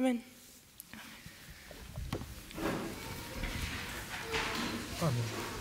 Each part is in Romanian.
Amen. Amin.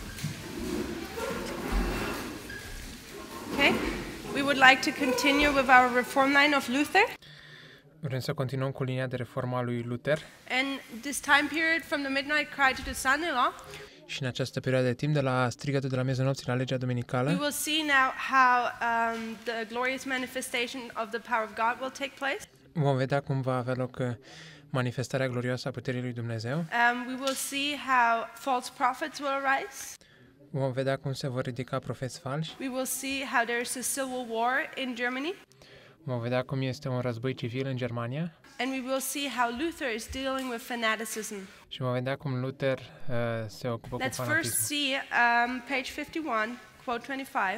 Okay, we would like to continue with our reform line of Luther. Vrem să continuăm cu linia de reformă a lui Luther And this time period from the midnight cry to the Son-in-law, și în această perioadă de timp, de la strigătul de la miezul nopții la legea we duminicală, will see now how the glorious manifestation of the power of God will take place. vom vedea cum va avea loc manifestarea glorioasă a puterii lui Dumnezeu. We will see how false prophets will arise. Vom vedea cum se vor ridica profeți falși. We will see how there is a civil war in Germany. Vom vedea cum este un război civil în Germania. And we will see how Luther is dealing with fanaticism. Și vom vedea cum Luther se ocupă cu Let's first fanatismul. see page 51, quote 25.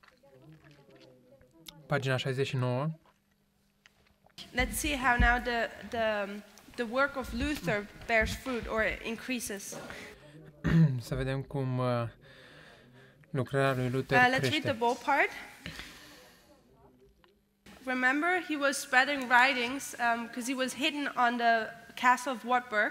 Pagina 69. Let's see how now the work of Luther bears fruit or increases. Să vedem cum lucrarea lui Luther Let's read the crește. bold part. Remember, he was spreading writings because he was hidden on the castle of Wartburg.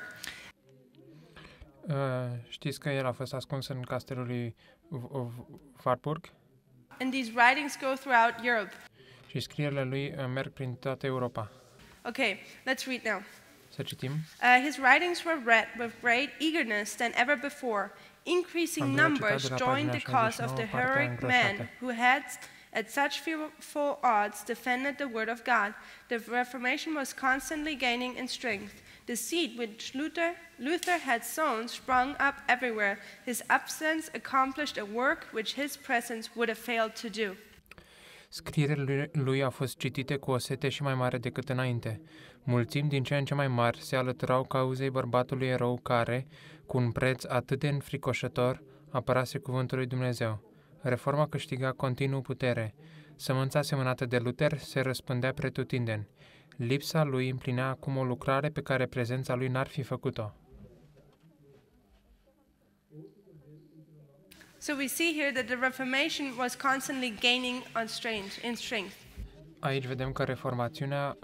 Știți că el a fost ascuns în castelul lui Wartburg And these writings go throughout Europe. și scrierile lui merg prin toată Europa. Okay, let's read now. Să citim. His writings were read with great eagerness than ever before. Increasing Am citat numbers de la joined pagina the cause of the 69, partea heroic man îngroșată. who had, at such fearful odds, defended the word of God. The Reformation was constantly gaining in strength. The seed which Luther had sown sprung up everywhere. His absence accomplished a work which his presence would have failed to do. Scrierile lui au fost citite cu o sete și mai mare decât înainte. Mulțimi din ce în ce mai mari se alăturau cauzei bărbatului erou care, cu un preț atât de înfricoșător, apărase cuvântul lui Dumnezeu. Reforma câștiga continuu putere. Sămânța semănată de Luther se răspândea pretutindeni. Lipsa lui împlinea acum o lucrare pe care prezența lui n-ar fi făcut-o. So we see here that the Reformation was constantly gaining in strength. Aici vedem că reformațiunea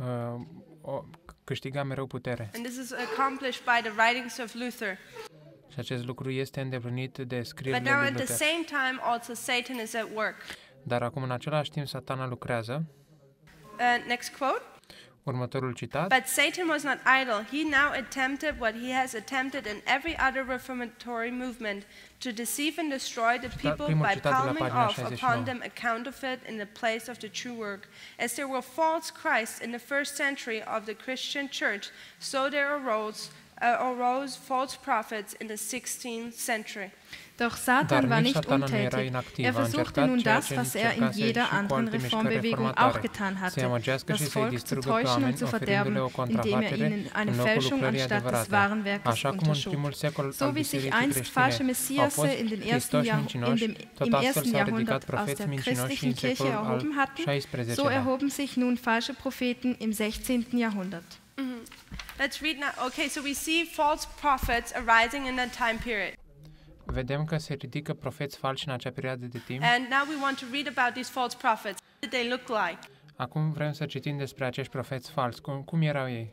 câștiga mereu putere. And this is accomplished by the writings of Luther. Și acest lucru este îndeplinit de But scrierile now lui at the Luther. same time also Satan is at work. Dar acum în același timp Satana lucrează. Next quote. Următorul citat. But Satan was not idle. He now attempted what he has attempted in every other reformatory movement, to deceive and destroy the people primul by citat de la palming pagina off 69. upon them a counterfeit in the place of the true work. As there were false Christs in the first century of the Christian church, so there arose false prophets in the 16th century. Doch Satan war nici nicht Satana nu era untätig. inactiv. Er A versuchte încercat nun ceea das, ce was er in încercase jeder și cu anderen alte mișcări Reformbewegung reformatoare. auch getan Să-i hatte, amăgească și das să-i Volk zu distrugă pe täuschen und oameni, zu verderben, oferindu-le o indem er contrafatere ihnen eine în locul Fälschung lucrării anstatt des adevărate. wahren Werkes Așa cum în unterschob. primul secol So al wie sich bisericii einst falsche creștine au Messiase fost in den ersten Hristoși Jahr, mincinoși, tot im astfel ersten s-au ridicat Jahrhundert aus profeți der mincinoși și christlichen în Kirche secolul al erhoben hatten, so XVI-lea. erhoben sich nun falsche Propheten im 16. Jahrhundert. Let's read now. Okay, so we see false prophets arising in that time period. Vedem că se ridică profeți falși în acea perioadă de timp. And now we want to read about these false prophets. What did they look like? Acum vrem să citim despre acești profeți falși. Cum erau ei?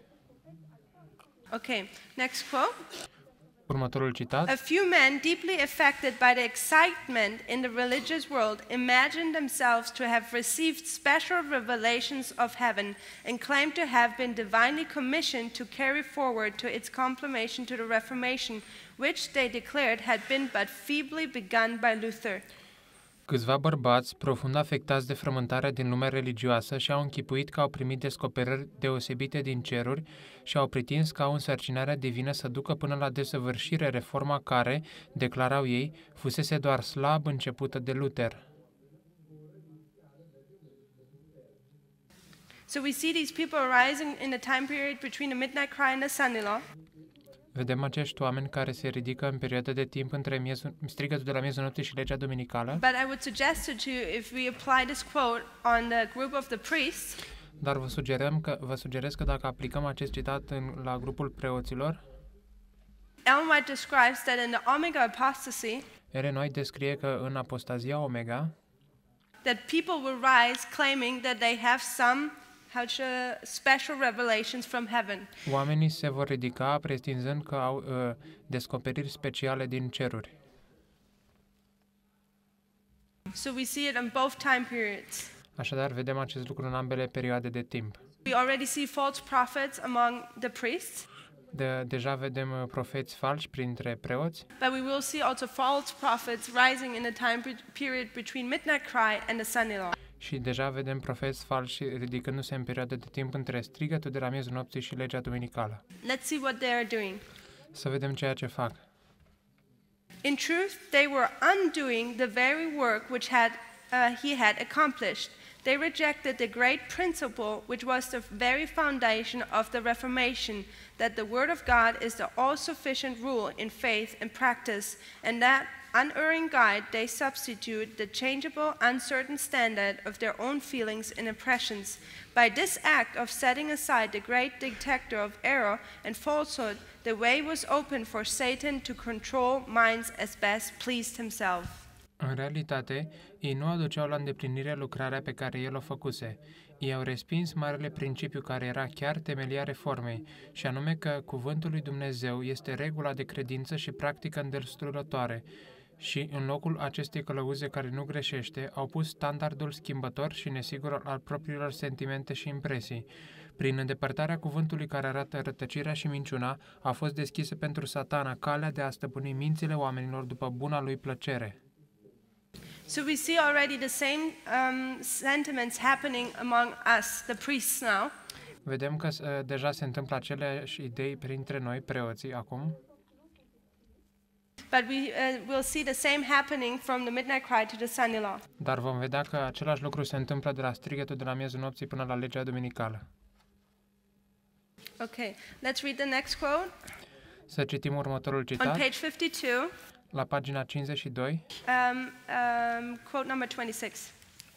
Okay, next quote. Următorul citat. A few men deeply affected by the excitement in the religious world imagined themselves to have received special revelations of heaven and claimed to have been divinely commissioned to carry forward to its completion to the Reformation, which they declared had been but feebly begun by Luther. Câțiva bărbați, profund afectați de frământarea din lumea religioasă, și-au închipuit că au primit descoperiri deosebite din ceruri și au pretins că au însărcinarea divină să ducă până la desăvârșire reforma care, declarau ei, fusese doar slab începută de Luther. So we see these people arising in the time period between the midnight cry and the Son-in-law. Vedem acești oameni care se ridică în perioada de timp între strigătul de la miezul nopții și legea duminicală. But I would suggest to you, if we apply this quote on the group of the priests, Dar vă sugerez că dacă aplicăm acest citat la grupul preoților, Ellen White describes that in the Omega apostasy, Ellen White descrie că în apostazia Omega, that people will rise claiming that they have some special revelations from heaven. Oamenii se vor ridica pretinzând că au descoperiri speciale din ceruri. So we see it in both time periods. Așadar, vedem acest lucru în ambele perioade de timp. We already see false prophets among the priests, Deja vedem profeți falși printre preoți, but we will see also false prophets rising in the time period between midnight cry and the son-in-law. și deja vedem profeți falși ridicându-se în perioada de timp între strigătul de la miezul nopții și legea duminicală. Let's see what they are doing. Să vedem ceea ce fac. In truth, they were undoing the very work which he had accomplished. They rejected the great principle which was the very foundation of the Reformation, that the Word of God is the all-sufficient rule in faith and practice, and that unerring guide they substitute the changeable, uncertain standard of their own feelings and impressions. By this act of setting aside the great detector of error and falsehood, the way was open for Satan to control minds as best pleased himself. În realitate, ei nu aduceau la îndeplinire lucrarea pe care el o făcuse. Ei au respins marele principiu care era chiar temelia reformei, și anume că cuvântul lui Dumnezeu este regula de credință și practică îndelstrătoare, și în locul acestei călăuze care nu greșește, au pus standardul schimbător și nesigur al propriilor sentimente și impresii. Prin îndepărtarea cuvântului care arată rătăcirea și minciuna, a fost deschisă pentru Satana calea de a stăpâni mințile oamenilor după buna lui plăcere. So we see already the same sentiments happening among us, the priests now. Vedem că deja se întâmplă aceleași idei printre noi, preoții, acum. But we will see the same happening from the midnight cry to the son-in-law. Dar vom vedea că același lucru se întâmplă de la strigătul de la miezul nopții până la legea duminicală. Okay, let's read the next quote. Să citim următorul On citat, page 52, la pagina 52, quote number 26.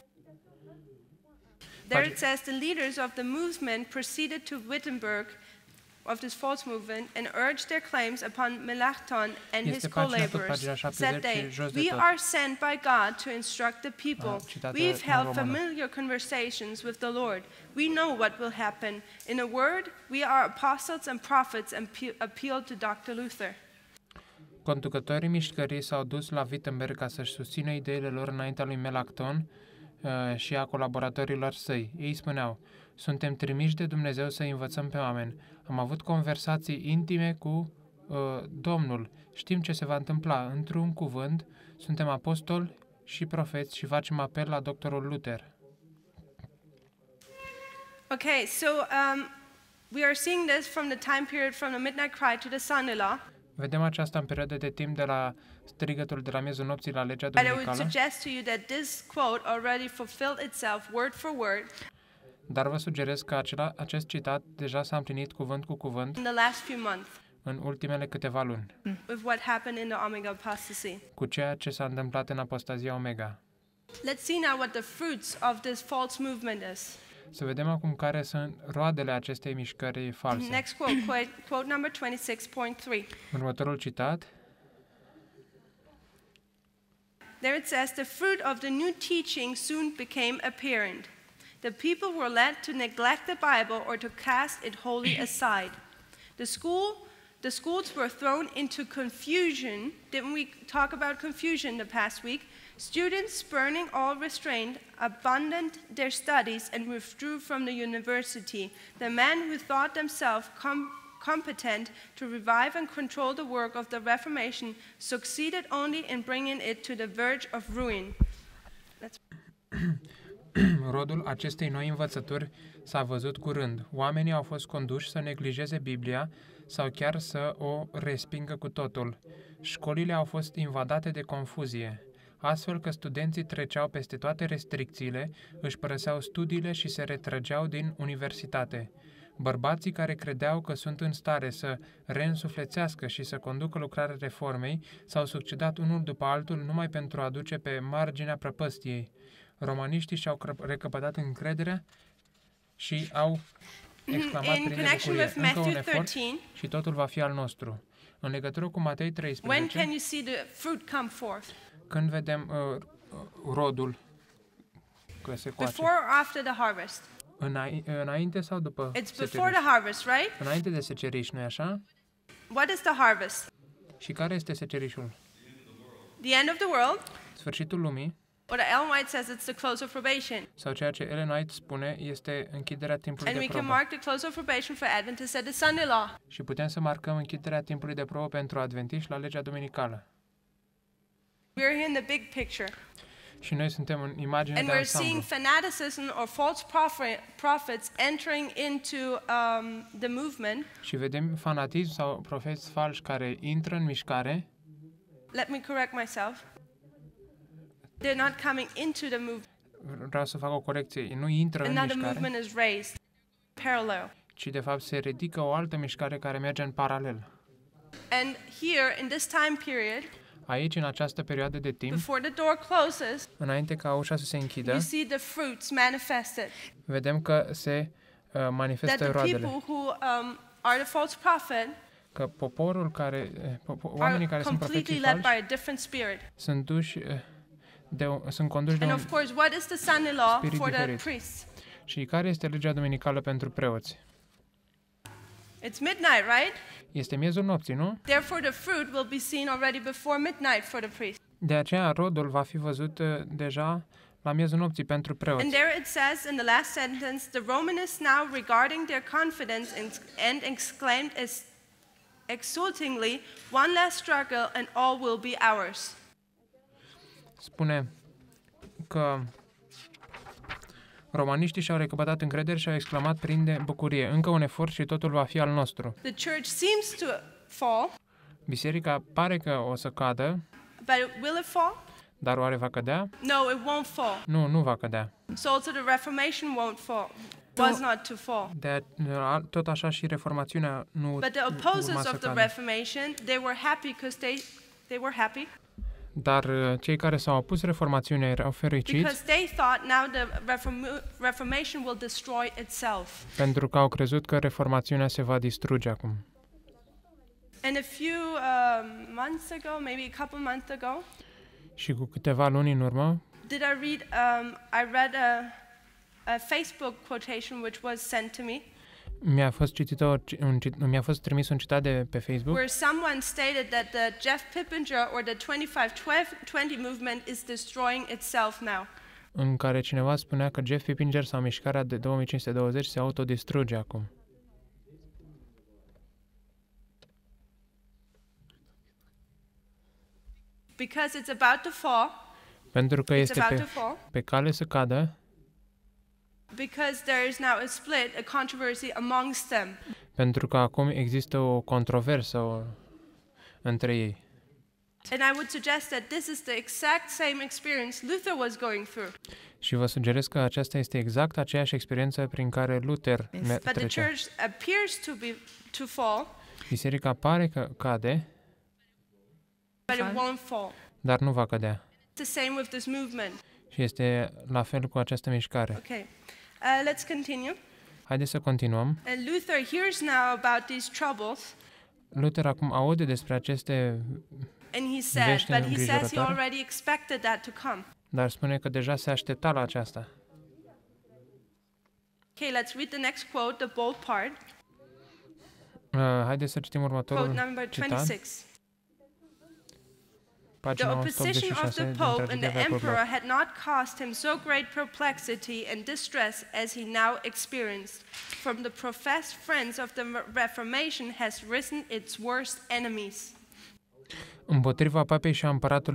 There it says, the leaders of the movement proceeded to Wittenberg of this false movement and urged their claims upon Melanchthon and his Este pagina tot, co-laborers. pagina 70 Said they, și jos de we tot. are sent by God to instruct the people. Citată We've în held română. familiar conversations with the Lord. We know what will happen. In a word, we are apostles and prophets and appeal to Dr. Luther. Conducătorii mișcării s-au dus la Wittenberg ca să-și susțină ideile lor înaintea lui Melanchthon și a colaboratorilor săi. Ei spuneau, suntem trimiși de Dumnezeu să învățăm pe oameni. Am avut conversații intime cu Domnul. Știm ce se va întâmpla. Într-un cuvânt, suntem apostoli și profeți și facem apel la doctorul Luther. Okay, so we are seeing this from the time period from the midnight cry to the son-in-law. Vedem aceasta în perioada de timp de la strigătul de la miezul nopții la legea But I would duminicală, suggest to you that this quote already fulfilled itself word for word dar vă sugerez că acest citat deja s-a împlinit cuvânt cu cuvânt in the last few months în ultimele câteva luni, with what happened in the Omega apostasy. cu ceea ce s-a întâmplat în apostazia Omega. Let's see now what the fruits of this false movement is. Să vedem acum care sunt roadele acestei mișcări false. Next quote number 26.3. Următorul citat, There it says, the fruit of the new teaching soon became apparent. The people were led to neglect the Bible or to cast it wholly aside. The schools were thrown into confusion. Didn't we talk about confusion the past week? Students, spurning all restraint, abandoned their studies and withdrew from the university. The men who thought themselves competent to revive and control the work of the Reformation succeeded only in bringing it to the verge of ruin. rodul acestei noi învățături s-a văzut curând. Oamenii au fost conduși să neglijeze Biblia sau chiar să o respingă cu totul. Școlile au fost invadate de confuzie, astfel că studenții treceau peste toate restricțiile, își părăseau studiile și se retrăgeau din universitate. Bărbații care credeau că sunt în stare să reînsuflețească și să conducă lucrarea reformei s-au succedat unul după altul numai pentru a duce pe marginea prăpăstiei. Romaniștii și-au recăpătat încrederea și au exclamat prin bucurie, încă un efort și totul va fi al nostru. În legătură cu Matei 13, When can you see the fruit come forth? când vedem rodul că se coace? Before or after the harvest? Înainte sau după It's before seceriș? the harvest, right? Înainte de seceriș, nu-i așa? What is the harvest? Și care este secerișul? The end of the world? Sfârșitul lumii, Or Ellen White says it's the close of probation. sau ceea ce Ellen White spune, este închiderea timpului And de we can probă. mark the close of probation for Adventists at the Sunday law. Și putem să marcăm închiderea timpului de probă pentru adventiști la legea duminicală. We're here in the big picture. Și noi suntem în imagine And de we're seeing ansamblu. fanaticism or false prophets entering into the movement. Și vedem fanatism sau profeți falși care intră în mișcare. Let me correct myself. They're not coming into the movement. Vreau să fac o corecție. Nu intră în Another mișcare, movement is raised parallel. ci de fapt se ridică o altă mișcare care merge în paralel. And here, in this time period, Aici, în această perioadă de timp, before the door closes, înainte ca ușa să se închidă, you see the fruits manifested. vedem că se That manifestă the roadele. people who are the false prophet Că poporul care, oamenii are care sunt completely profeții led by falși a different spirit. sunt sunt conduși de And un... of course, what is the Sunday law spirit for the diferit. priests? Și care este legea duminicală pentru preoți? It's midnight, right? Este miezul nopții, nu? Therefore, the fruit will be seen already before midnight for the priest. De aceea rodul va fi văzut deja la miezul nopții pentru And preoți. there it says in the last sentence, the Romanists now regarding their confidence and exclaimed exultingly, one last struggle and all will be ours. Spune că romaniștii și-au recăpătat încredere și au exclamat plin de bucurie: încă un efort și totul va fi al nostru. The church seems to fall, Biserica pare că o să cadă, but will it fall? dar oare va cădea? No, it won't fall. Nu va cădea. So also the Reformation won't fall. Was not to fall. Tot așa și reformațiunea nu But the urma opposers să of the cadă. Reformation, they were happy because they were happy Dar cei care s-au opus reformațiunii erau fericiți because they thought now the Reformation will destroy itself. pentru că au crezut că reformațiunea se va distruge acum. And a few months ago, maybe a couple months ago, Și cu câteva luni în urmă, I read a Facebook quotation which was sent to me, mi-a fost trimis un citat de pe Facebook where someone stated that the Jeff Pippinger or the 25-20 movement is destroying itself now. în care cineva spunea că Jeff Pippinger sau mișcarea de 2520 se autodistruge acum. Because it's about to fall. Pentru că It's este about to fall. pe cale să cadă, Because there is now a split, a controversy amongst them. pentru că acum există o controversă între ei. And I would suggest that this is the exact same experience Luther was going through. Și vă sugerez că aceasta este exact aceeași experiență prin care Luther But the trecea. church appears to fall, Biserica pare că cade, but it won't fall. dar nu va cădea. It's the same with this movement. Și este la fel cu această mișcare. Okay, let's continue. Haideți să continuăm. And Luther hears now about these troubles, Luther acum aude despre aceste, and he said, vești but he says he îngrijorătoare. already expected that to come. dar spune că deja se aștepta la aceasta. Okay, let's read the next quote, the bold part. Haideți să citim Quote următorul number citat, 26. The pagina opposition of 186 the din Pope and Tragedia the Emperor Veacului. had not caused him so great perplexity and distress as he now experienced. From the professed friends of the Reformation has risen its worst enemies. Împotrivirea papei și a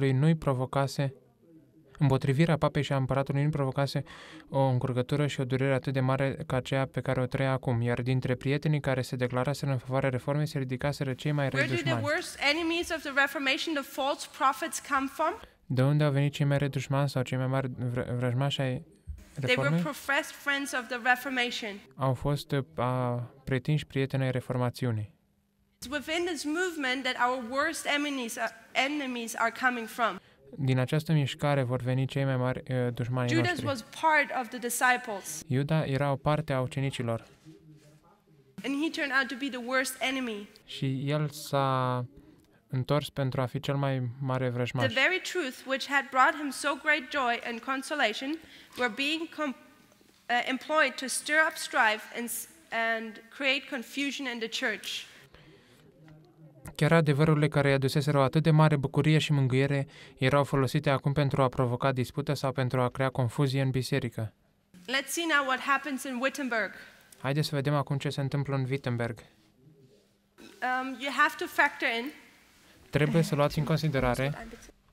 împăratului nu provocase o încurcătură și o durere atât de mare ca aceea pe care o trăia acum, iar dintre prietenii care se declaraseră în favoarea reformei se ridicaseră cei mai răi Where do the dușmani. worst enemies of the Reformation, the false prophets, come from? De unde au venit cei mai răi dușmani sau cei mai mari vrăjmași ai They were reformei? professed friends of the Reformation. Au fost pretinși prieteni ai reformațiunii. It's within this movement that our worst enemies are coming from. Din această mișcare vor veni cei mai mari dușmani Judas noștri. was part of the disciples, Iuda era o parte a ucenicilor and he turned out to be the worst enemy. și el s-a întors pentru a fi cel mai mare The vrăjmaș. very truth which had brought him so great joy and consolation were being employed to stir up strife and create confusion in the church. Chiar adevărurile care îi aduseseră o atât de mare bucurie și mângâiere erau folosite acum pentru a provoca dispută sau pentru a crea confuzie în biserică. Let's see now what happens in Wittenberg. Haideți să vedem acum ce se întâmplă în Wittenberg. You have to factor in Trebuie să luați în considerare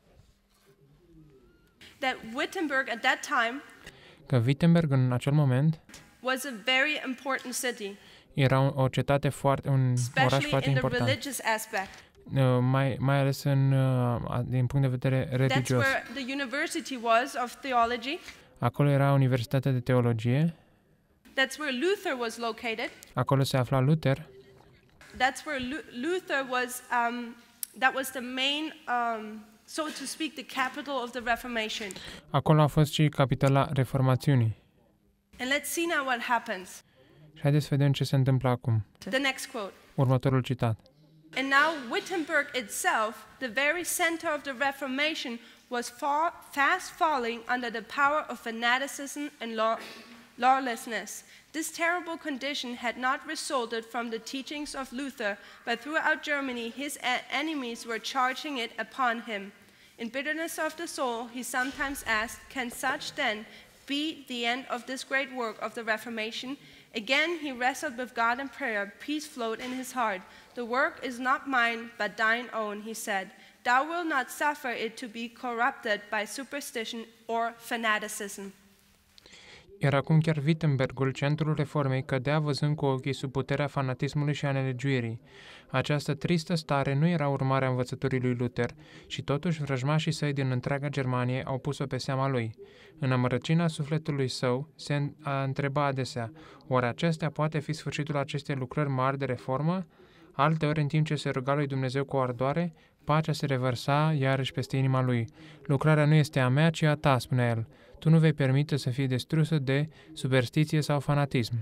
that Wittenberg at that time că Wittenberg în acel moment was a very important city, era o cetate foarte, un oraș especially foarte in the important, religious aspect. mai ales din punct de vedere That's religios. where the university was of theology. Acolo era Universitatea de Teologie, That's where Luther was located. acolo se afla Luther, That's where Luther was. That was the main, so to speak, the capital of the Reformation. acolo a fost și capitala Reformațiunii. And let's see now what happens. Și haideți să vedem ce se întâmplă acum. The next quote. Următorul citat. And now Wittenberg itself, the very center of the Reformation, was fast falling under the power of fanaticism and lawlessness. This terrible condition had not resulted from the teachings of Luther, but throughout Germany his enemies were charging it upon him. In bitterness of the soul, he sometimes asked, "Can such then be the end of this great work of the Reformation?" Again he wrestled with God in prayer. Peace flowed in his heart. "The work is not mine, but thine own," he said. "Thou wilt not suffer it to be corrupted by superstition or fanaticism." Iar acum chiar Wittenbergul, centrul reformei, cădea văzând cu ochii sub puterea fanatismului și a nelegiuirii. Această tristă stare nu era urmarea învățăturii lui Luther și totuși vrăjmașii săi din întreaga Germanie au pus-o pe seama lui. În amărăciunea sufletului său se întreba adesea, oare acestea poate fi sfârșitul acestei lucrări mari de reformă? Alteori, în timp ce se ruga lui Dumnezeu cu ardoare, pacea se revărsa iarăși peste inima lui. Lucrarea nu este a mea, ci a ta, spunea el. Tu nu vei permite să fie distrusă de superstiție sau fanatism.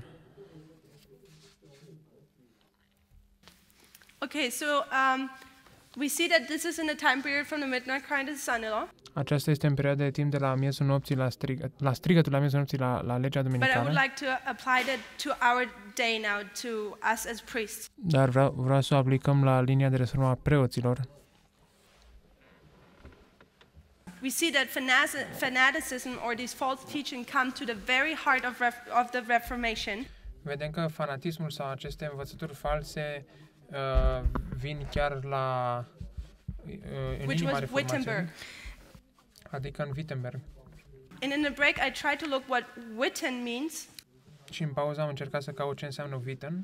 Okay, so we see that this is in the time period from the midnight cry to the son-in-law. Aceasta este în perioada de timp de la miezul nopții la strigătul la miezul nopții la legea But I would duminicală. like to apply that to our day now, to us as priests. Dar vreau să o aplicăm la linia de reformă a preoților. We see that fanaticism or these false teaching come to the very heart of the Reformation. Vedem că fanatismul sau aceste învățături false vin chiar la în Which inima was reformației, Wittenberg. adică în Wittenberg. And in the break, I tried to look what Witten means. Și în pauză am încercat să caut ce înseamnă Witten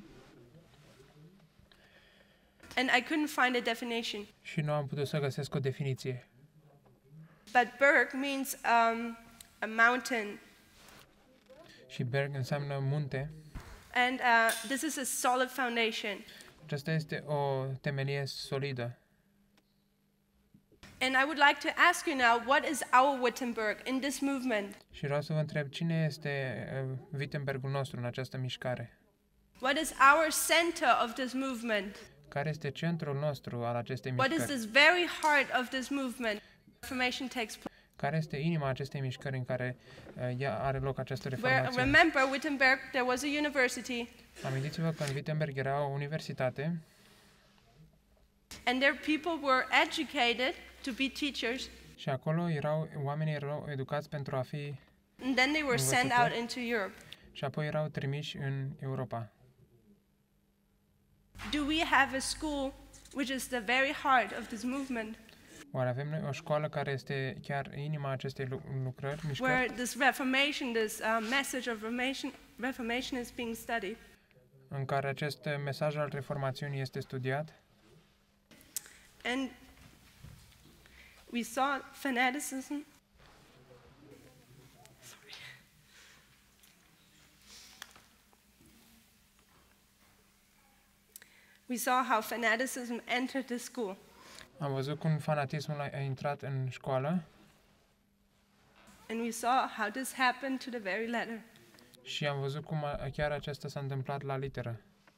And I couldn't find a definition. și nu am putut să găsesc o definiție. But Berg means a mountain. Și Berg înseamnă munte. And this is a solid foundation. Aceasta este o temelie solidă. And I would like to ask you now, what is our Wittenberg in this movement? Și vreau să vă întreb, cine este Wittenbergul nostru în această mișcare? What is our center of this movement? Care este centrul nostru al acestei What is mișcări? this very heart of this movement? Reformation takes place. Care este inima acestei mișcări în care ea are loc această Where, reformație? remember, Wittenberg, there was a university, Amintiți-vă că în Wittenberg era o universitate and their people were educated to be teachers, și acolo oamenii erau educați pentru a fi and then they were sent out into Europe. și apoi erau trimiși în Europa. Do we have a school which is the very heart of this movement, Oare avem noi o școală care este chiar inima acestei lucrări, mișcări, where this Reformation, this message of Reformation is being studied? în care acest mesaj al reformațiunii este studiat? And we saw fanaticism. Sorry. We saw how fanaticism entered the school. Am văzut cum fanatismul a intrat în școală And we saw how this happened to the very letter. și am văzut cum chiar acesta s-a întâmplat la literă.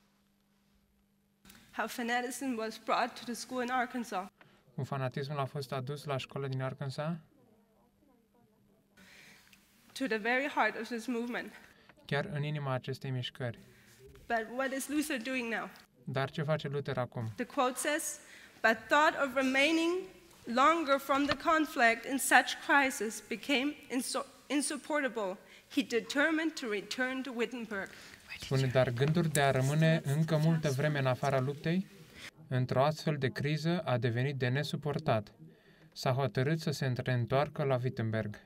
How fanaticism was brought to the school in Arkansas. Cum fanatismul a fost adus la școală din Arkansas To the very heart of this movement. chiar în inima acestei mișcări. But what is Luther doing now? Dar ce face Luther acum? The quote says, "But thought of remaining longer from the conflict in such crisis became insupportable. He determined to return to Wittenberg." Spune, dar gândul de a rămâne încă multă vreme în afara luptei, într-o astfel de criză, a devenit de nesuportat. S-a hotărât să se reîntoarcă la Wittenberg.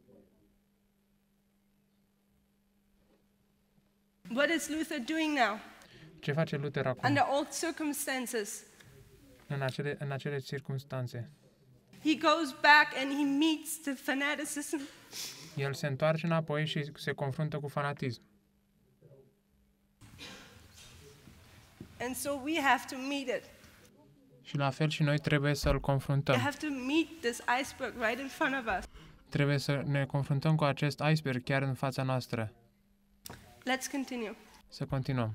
What is Luther doing now? Ce face Luther acum? Under all circumstances, În acele circunstanțe. he goes back and he meets the fanaticism. El se întoarce înapoi și se confruntă cu fanatism. And so we have to meet it. Și la fel și noi trebuie să-l We confruntăm. have to meet this iceberg right in front of us. Trebuie să ne confruntăm cu acest iceberg chiar în fața noastră. Let's continue. Să continuăm.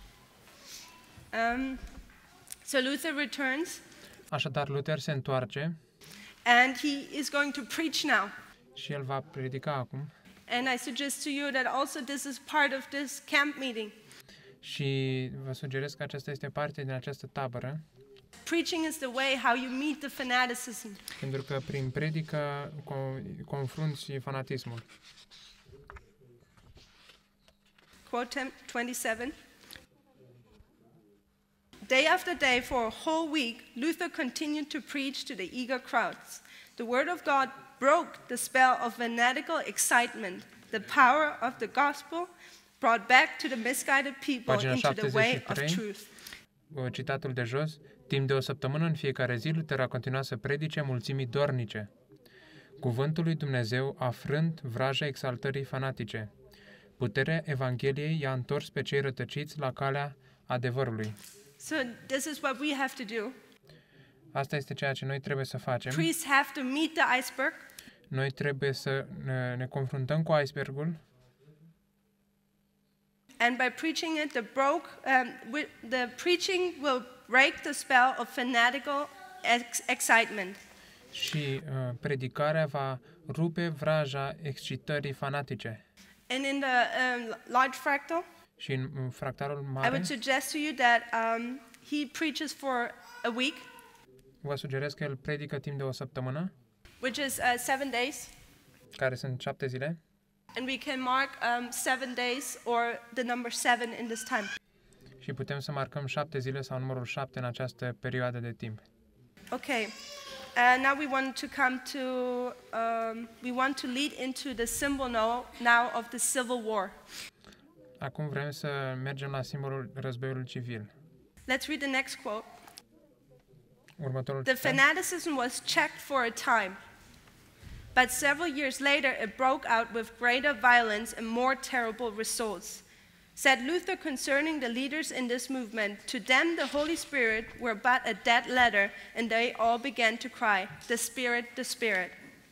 So Luther returns, Așadar, Luther se întoarce and he is going to preach now. și el va predica acum. And I suggest to you that also this is part of this camp meeting. Și vă sugerez că aceasta este parte din această tabără, Preaching is the way how you meet the fanaticism. pentru că prin predică confrunți fanatismul. Quote 27. Day after day, for a whole week, Luther continued to preach to the eager crowds. The word of God broke the spell of fanatical excitement. The power of the gospel brought back to the misguided people Pagina into the way of 73. truth. Citatul de jos. Timp de o săptămână în fiecare zi, Luther a continuat să predice mulțimii dornice. Cuvântul lui Dumnezeu a frânt vraja exaltării fanatice. Puterea Evangheliei i-a întors pe cei rătăciți la calea adevărului. So this is what we have to do. Asta este ceea ce noi trebuie să facem. Priests have to meet the iceberg. Noi trebuie să ne confruntăm cu icebergul And by preaching it, the preaching will break the spell of fanatical excitement. și predicarea va rupe vraja excitării fanatice. And in the large fractal, Și în fractalul I mare, would suggest to you that he preaches for a week, vă sugerez că el predică timp de o săptămână, which is 7 days, care sunt 7 zile, and we can mark 7 days or the number 7 in this time. și putem să marcăm 7 zile sau numărul 7 în această perioadă de timp. Okay. Now we want to come to, we want to lead into the symbol now of the Civil War. Acum vrem să mergem la simbolul războiului civil. Let's read the next quote. Următorul The citat. fanaticism was checked for a time, but several years later it broke out with greater violence and more terrible results. Said Luther concerning the leaders in this movement, to them the Holy Spirit were but a dead letter, and they all began to cry, the Spirit, the Spirit.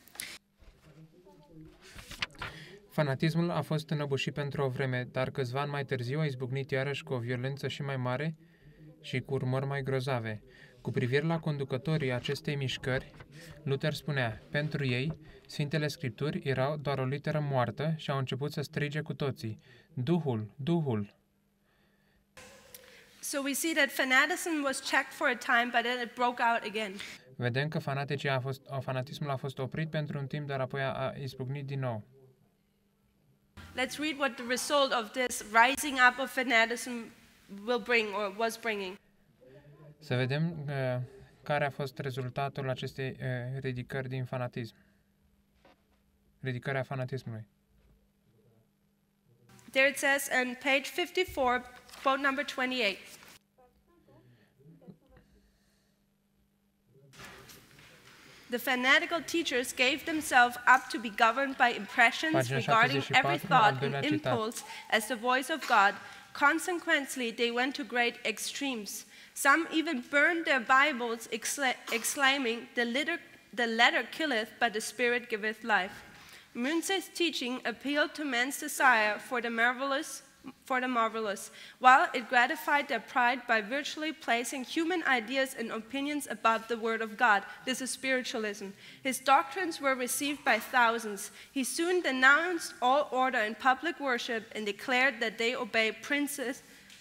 Fanatismul a fost înăbușit pentru o vreme, dar câțiva ani mai târziu a izbucnit iarăși cu o violență și mai mare și cu urmări mai grozave. Cu privire la conducătorii acestei mișcări, Luther spunea, pentru ei, Sfintele Scripturi erau doar o literă moartă și au început să strige cu toții, Duhul, Duhul! So we see that fanaticism was checked for a time, but then it broke out again. Vedem că fanatismul a fost oprit pentru un timp, dar apoi a izbucnit din nou. Let's read what the result of this rising up of fanaticism will bring or was bringing. Să vedem care a fost rezultatul acestei ridicări din fanatism. Ridicarea fanatismului. There it says on page 54, quote number 28. The fanatical teachers gave themselves up to be governed by impressions Pagina regarding 74, every al thought doilea and citat. impulse as the voice of God. Consequently, they went to great extremes. Some even burned their Bibles, exclaiming, the letter killeth, but the Spirit giveth life. Münze's teaching appealed to man's desire for the marvelous, for the marvelous, while it gratified their pride by virtually placing human ideas and opinions above the word of God. This is spiritualism. His doctrines were received by thousands. He soon denounced all order in public worship and declared that they obey princes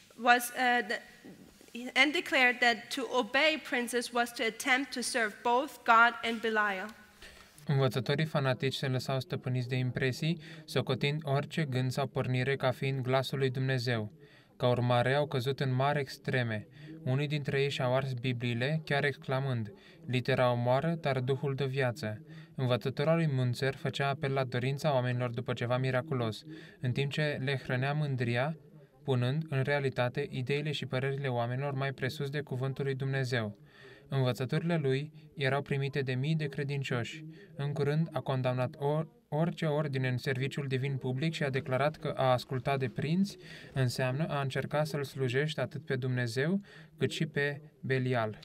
to obey princes was to attempt to serve both God and Belial. Învățătorii fanatici se lăsau stăpâniți de impresii, socotind orice gând sau pornire ca fiind glasul lui Dumnezeu. Ca urmare, au căzut în mari extreme. Unii dintre ei și-au ars Bibliile, chiar exclamând: litera omoară, dar Duhul dă viață. Învățătorul lui Munzer făcea apel la dorința oamenilor după ceva miraculos, în timp ce le hrănea mândria, punând, în realitate, ideile și părerile oamenilor mai presus de cuvântul lui Dumnezeu. Învățăturile lui erau primite de mii de credincioși. În curând a condamnat orice ordine în serviciul divin public și a declarat că a asculta de prinți înseamnă a încerca să-L slujești atât pe Dumnezeu cât și pe Belial.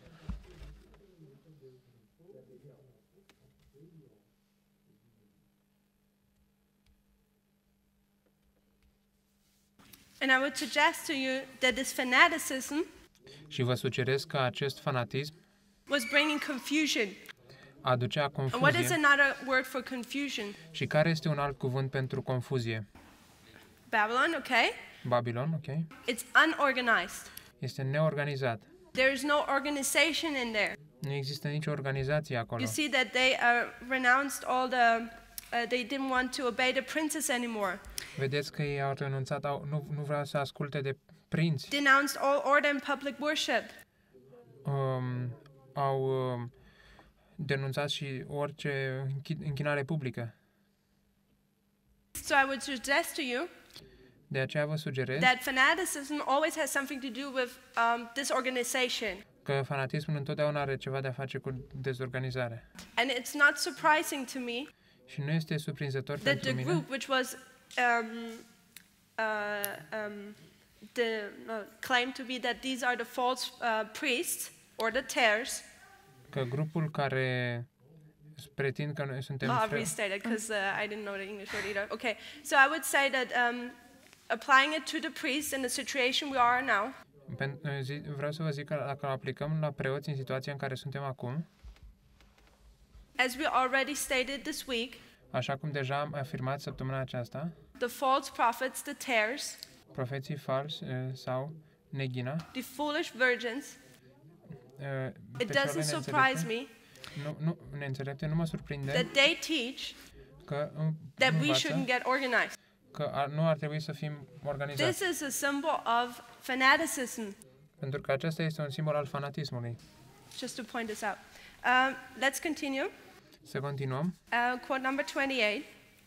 And I would suggest to you that this fanaticism Și vă sugerez că acest fanatism was bringing confusion. aducea And what is confuzie. another word for confusion? Și care este un alt cuvânt pentru confuzie? Babylon, okay? Babilon, ok? It's unorganized. Este neorganizat. There is no organization in there. Nu există nicio organizație acolo. You see that they renounced all they didn't want to obey the princes anymore. Vedeți că ei au renunțat, nu vreau să asculte de prinți. Denounced all order in public worship. Au denunțat și orice închinare publică. So I would suggest to you De aceea vă sugerez that fanaticism always has something to do with disorganization. că fanatismul întotdeauna are ceva de a face cu dezorganizare. And it's not surprising to me Și nu este surprinzător that pentru the mine group which was claimed to be that these are the false priests or the tares. că grupul care pretind că noi suntem I'll restate it because I didn't know the English word either. Okay, so I would say that applying it to the priests in the situation we are now, vreau să vă zic că dacă aplicăm la preoți în situația în care suntem acum, as we already stated this week, așa cum deja am afirmat săptămâna aceasta, the false prophets, the tares, profeții falsi sau neghina, the foolish virgins, it persoanele doesn't surprise me neînțelepte, nu mă surprinde that they teach că that we învață shouldn't get organized. că nu ar trebui să fim organizați. This is a symbol of fanaticism. Pentru că acesta este un simbol al fanatismului. Just to point this out. Let's continue. Să continuăm. Quote number 28.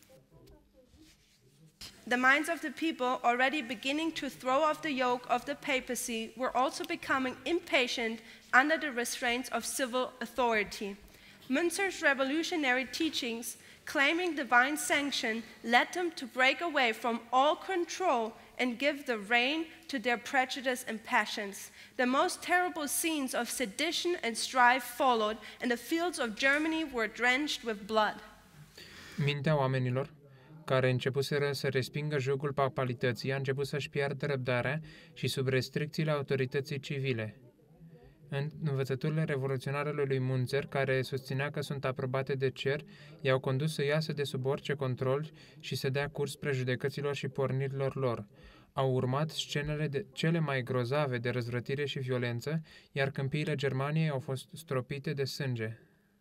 The minds of the people, already beginning to throw off the yoke of the papacy, were also becoming impatient under the restraints of civil authority. Münzer's revolutionary teachings, claiming divine sanction, led them to break away from all control and give the rein to their prejudice and passions. The most terrible scenes of sedition and strife followed, and the fields of Germany were drenched with blood. Mintea oamenilor, care începuseră să respingă jugul papalității, a început să-și piardă răbdarea și sub restricțiile autorității civile. În învățăturile revoluționare lui Munzer, care susținea că sunt aprobate de cer, i-au condus să iasă de sub orice control și să dea curs prejudecăților și pornirilor lor. Au urmat scenele cele mai grozave de răzvrătire și violență, iar câmpiile Germaniei au fost stropite de sânge.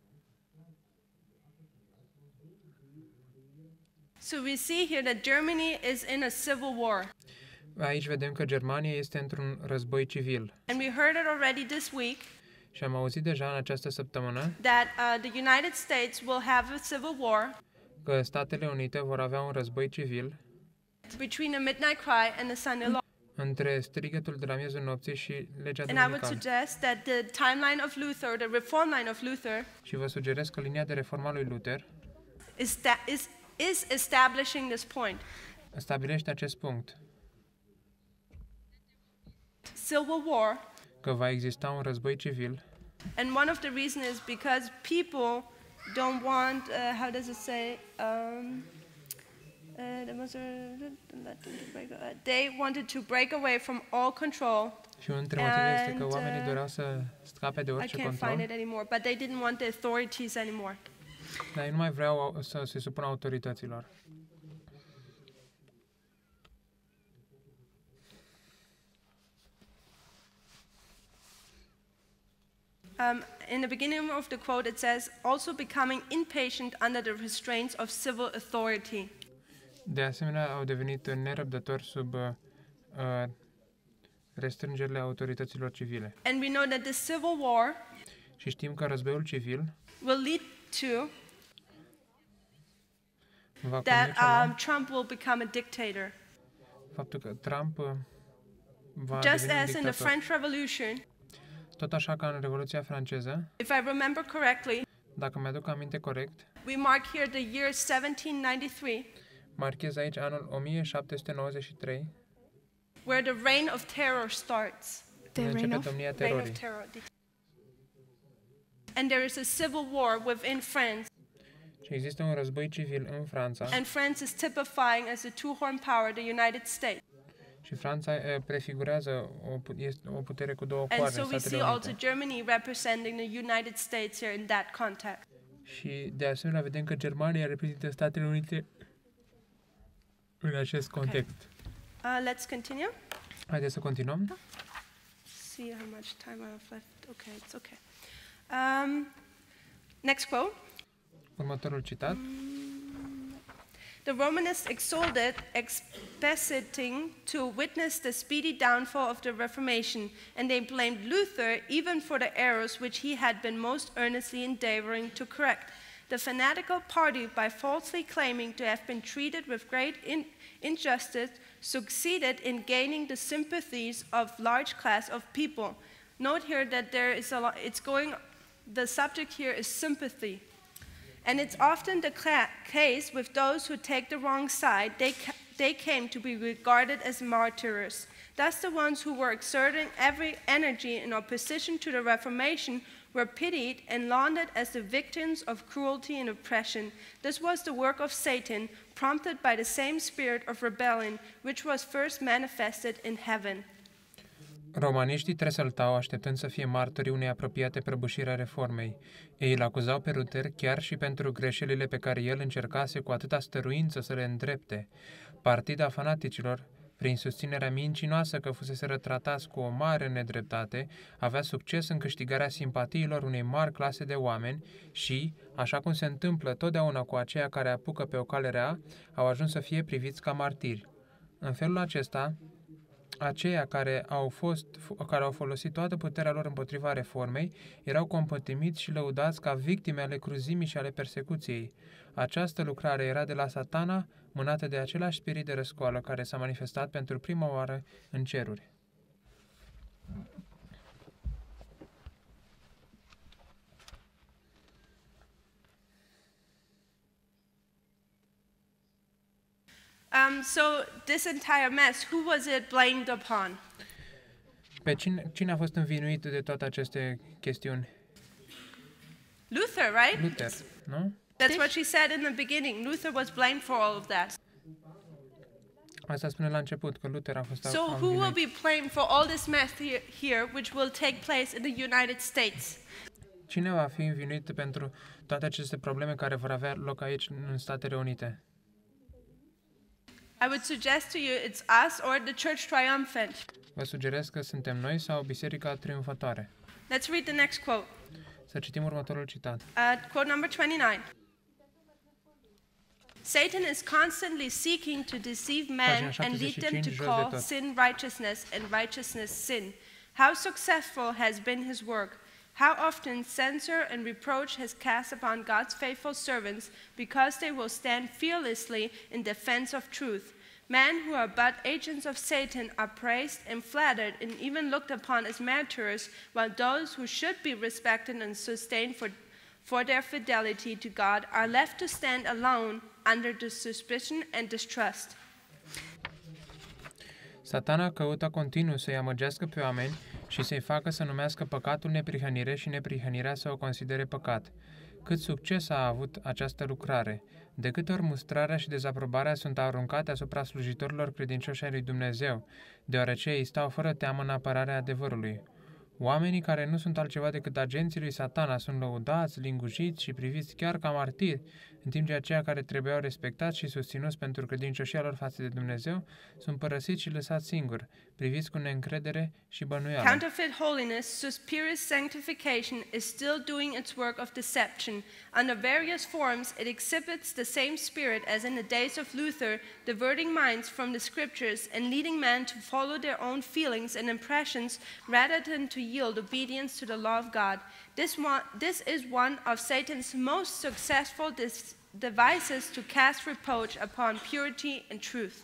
So we see here that Germany is in a civil war. Aici vedem că Germania este într-un război civil. And we heard it already this week Și am auzit deja în această săptămână that the United States will have a civil war că Statele Unite vor avea un război civil between the midnight cry and the Sunday law. între strigătul de la miezul nopții și legea And I would duminicală. suggest that the timeline of Luther, the reform line of Luther, Și vă sugerez că linia de reformă a lui Luther is establishing this point. stabilește acest punct, Civil war, că va exista un război civil and one of the reasons is because people don't want, how does it say, They wanted to break away from all control. Și unul dintre motive este că And, oamenii doreau să scape de I orice can't find control, it anymore, but they didn't want the authorities anymore. dar ei nu mai vreau să se supună autorităților. In the beginning of the quote, it says, also becoming impatient under the restraints of civil authority. De asemenea, au devenit nerăbdători sub restrângerile autorităților civile. And we know that the civil war Și știm că războiul civil will lead to va that conduce la Trump will become a dictator. faptul că Trump va Just deveni un as in the dictator. French Revolution, Tot așa ca în Revoluția franceză, if I remember correctly, dacă mi-aduc aminte corect, we mark here the year 1793, marchez aici anul 1793, where the reign of terror starts. The unde reign începe of domnia Reign of terorii. terror. And there is a civil war within France, Și există un război civil în Franța and France is typifying as a two-horn power, the United States. și Franța prefigurează este o putere cu două And coarne, so we see Statele also Unite. Germany representing the United States here in that context. Și de asemenea vedem că Germania reprezintă Statele Unite în acest context. Let's continue. Haideți să continuăm. See how much time I have left. Okay, it's okay. Next quote. Următorul citat. The Romanists exulted, expecting to witness the speedy downfall of the Reformation, and they blamed Luther even for the errors which he had been most earnestly endeavoring to correct. The fanatical party, by falsely claiming to have been treated with great injustice, succeeded in gaining the sympathies of large class of people. Note here that the subject here is sympathy. And it's often the case with those who take the wrong side, they came to be regarded as martyrs. Thus, the ones who were exerting every energy in opposition to the Reformation were pitied and lauded as the victims of cruelty and oppression. This was the work of Satan, prompted by the same spirit of rebellion, which was first manifested in heaven. Romaniștii tresăltau așteptând să fie martorii unei apropiate prăbușiri a reformei. Ei îl acuzau pe Luther chiar și pentru greșelile pe care el încercase cu atâta stăruință să le îndrepte. Partida fanaticilor, prin susținerea mincinoasă că fusese tratați cu o mare nedreptate, avea succes în câștigarea simpatiilor unei mari clase de oameni și, așa cum se întâmplă totdeauna cu aceia care apucă pe o cale rea, au ajuns să fie priviți ca martiri. În felul acesta, aceia care au folosit toată puterea lor împotriva reformei erau compătimiți și lăudați ca victime ale cruzimii și ale persecuției. Această lucrare era de la Satana, mânată de același spirit de răscoală care s-a manifestat pentru prima oară în ceruri. So this entire mess, who was it blamed upon? Pe cine a fost învinuit de toate aceste chestiuni? Luther, right? Luther, nu? That's what she said in the beginning. Luther was blamed for all of that. Asta spune la început, că Luther a fost So who will be blamed for all this mess here, which will take place in the United States? Cine va fi învinuit pentru toate aceste probleme care vor avea loc aici în Statele Unite? I would suggest to you it's us or the Church Triumphant. Vă sugerez că suntem noi sau Biserica Triumfătoare. Let's read the next quote. Să citim următorul citat. Quote number 29. Satan is constantly seeking to deceive men and lead them to call sin righteousness and righteousness sin. How successful has been his work? How often censure and reproach has cast upon God's faithful servants because they will stand fearlessly in defense of truth. Men who are but agents of Satan are praised and flattered and even looked upon as martyrs, while those who should be respected and sustained for their fidelity to God are left to stand alone under the suspicion and distrust. Satana căută continuu să-i amăgească pe oameni și să-i facă să numească păcatul neprihănire și neprihănirea să o considere păcat. Cât succes a avut această lucrare! De câte ori mustrarea și dezaprobarea sunt aruncate asupra slujitorilor credincioși ai lui Dumnezeu, deoarece ei stau fără teamă în apărarea adevărului. Oamenii care nu sunt altceva decât agenții lui Satana sunt lăudați, lingujiți și priviți chiar ca martiri, în timp ce aceia care trebuiau respectați și susținuți pentru credincioșia lor față de Dumnezeu sunt părăsiți și lăsați singuri, priviți cu neîncredere și bănuială. Counterfeit holiness, suspicious sanctification, is still doing its work of deception. Under various forms, it exhibits the same spirit as in the days of Luther, diverting minds from the scriptures and leading men to follow their own feelings and impressions rather than to yield obedience to the law of God. This is one of Satan's most successful devices to cast reproach upon purity and truth.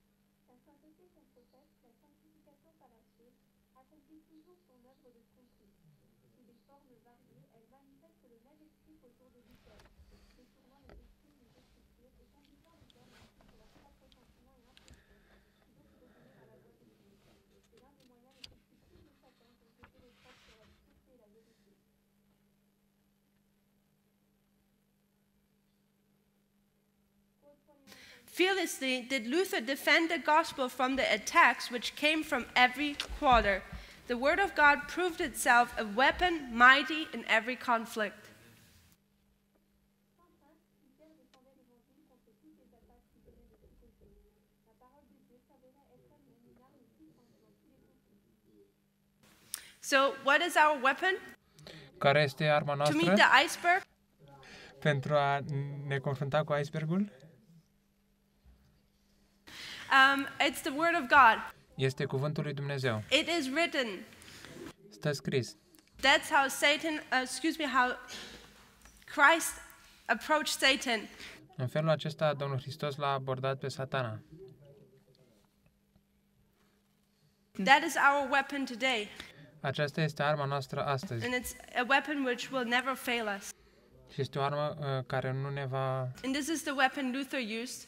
Fearlessly did Luther defend the gospel from the attacks which came from every quarter. The word of God proved itself a weapon mighty in every conflict. So, what is our weapon? Care este arma To noastră meet the iceberg? pentru a ne confrunta cu icebergul? It's the word of God. Este cuvântul lui Dumnezeu. It is written. Stă scris. That's how how Christ approached Satan. În felul acesta, Domnul Hristos l-a abordat pe Satana. That is our weapon today. Aceasta este arma noastră astăzi. And it's a weapon which will never fail us. Și este o armă care nu ne va And this is the weapon Luther used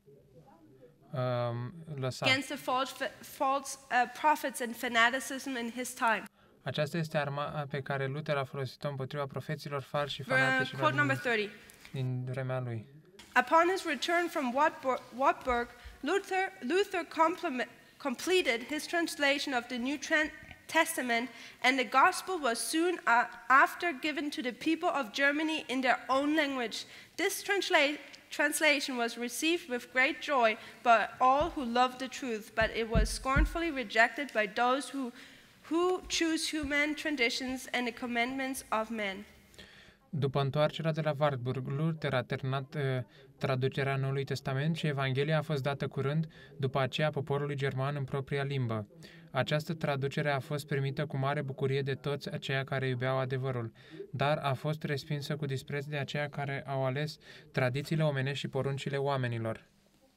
lăsa. against the false prophets and fanaticism in his time. Aceasta este arma pe care Luther a folosit-o împotriva profeților falși și Quote fanatișilor number 30. din vremea lui. Upon his return from Wartburg, Luther completed his translation of the New Testament, and the gospel was soon after given to the people of Germany in their own language. This translation was received with great joy by all who loved the truth, but it was scornfully rejected by those who choose human traditions and the commandments of men. După întoarcerea de la Wartburg, Luther a terminat traducerea Noului Testament și Evanghelia a fost dată curând după aceea poporului german în propria limbă. Această traducere a fost primită cu mare bucurie de toți aceia care iubeau adevărul, dar a fost respinsă cu dispreț de aceia care au ales tradițiile omenești și poruncile oamenilor.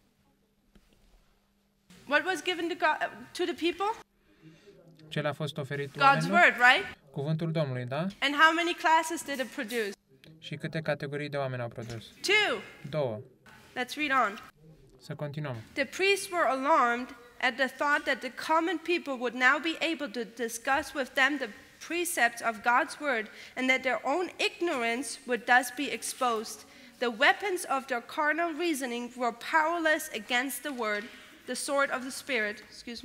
What was given to the people? Ce le-a fost oferit God's oamenilor? word, right? Cuvântul Domnului, da? And how many classes did it produce? Și câte categorii de oameni au produs? 2. 2. Let's read on. Să continuăm. The priests were alarmed at the thought that the common people would now be able to discuss with them the precepts of God's word, and that their own ignorance would thus be exposed. The weapons of their carnal reasoning were powerless against the word, the sword of the Spirit.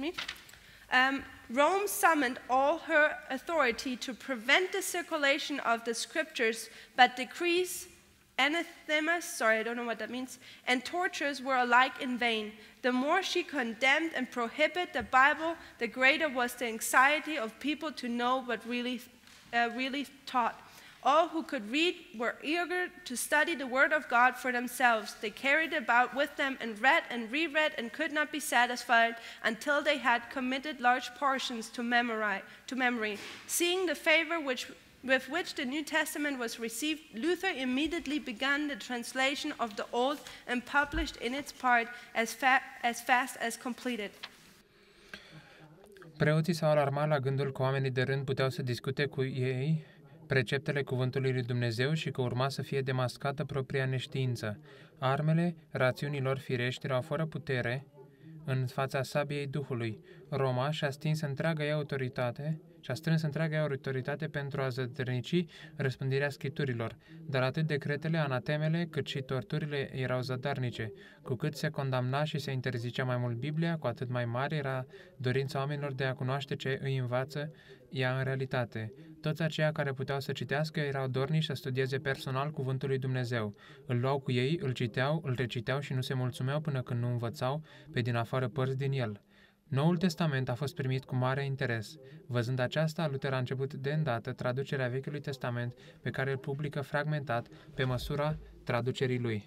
Rome summoned all her authority to prevent the circulation of the scriptures, but decrees, anathemas, I don't know what that means, and tortures were alike in vain. The more she condemned and prohibited the Bible, the greater was the anxiety of people to know what really taught. All who could read were eager to study the word of God for themselves. They carried it about with them and read and reread and could not be satisfied until they had committed large portions to memory. Seeing the favor with which the New Testament was received, Luther immediately began the translation of the Old and published in its part as fast as completed. Preoții s-au alarmat la gândul că oamenii de rând puteau să discute cu ei preceptele cuvântului lui Dumnezeu și că urma să fie demascată propria neștiință. Armele rațiunilor firești erau fără putere în fața sabiei Duhului. Roma și-a stins întreaga ei autoritate și a strâns întreaga autoritate pentru a zădărnici răspândirea scripturilor, dar atât decretele, anatemele, cât și torturile erau zadarnice. Cu cât se condamna și se interzicea mai mult Biblia, cu atât mai mare era dorința oamenilor de a cunoaște ce îi învață ea în realitate. Toți aceia care puteau să citească erau dornici să studieze personal cuvântul lui Dumnezeu. Îl luau cu ei, îl citeau, îl reciteau și nu se mulțumeau până când nu învățau pe din afară părți din el. Noul Testament a fost primit cu mare interes. Văzând aceasta, Luther a început de îndată traducerea Vechiului Testament, pe care îl publică fragmentat pe măsura traducerii lui.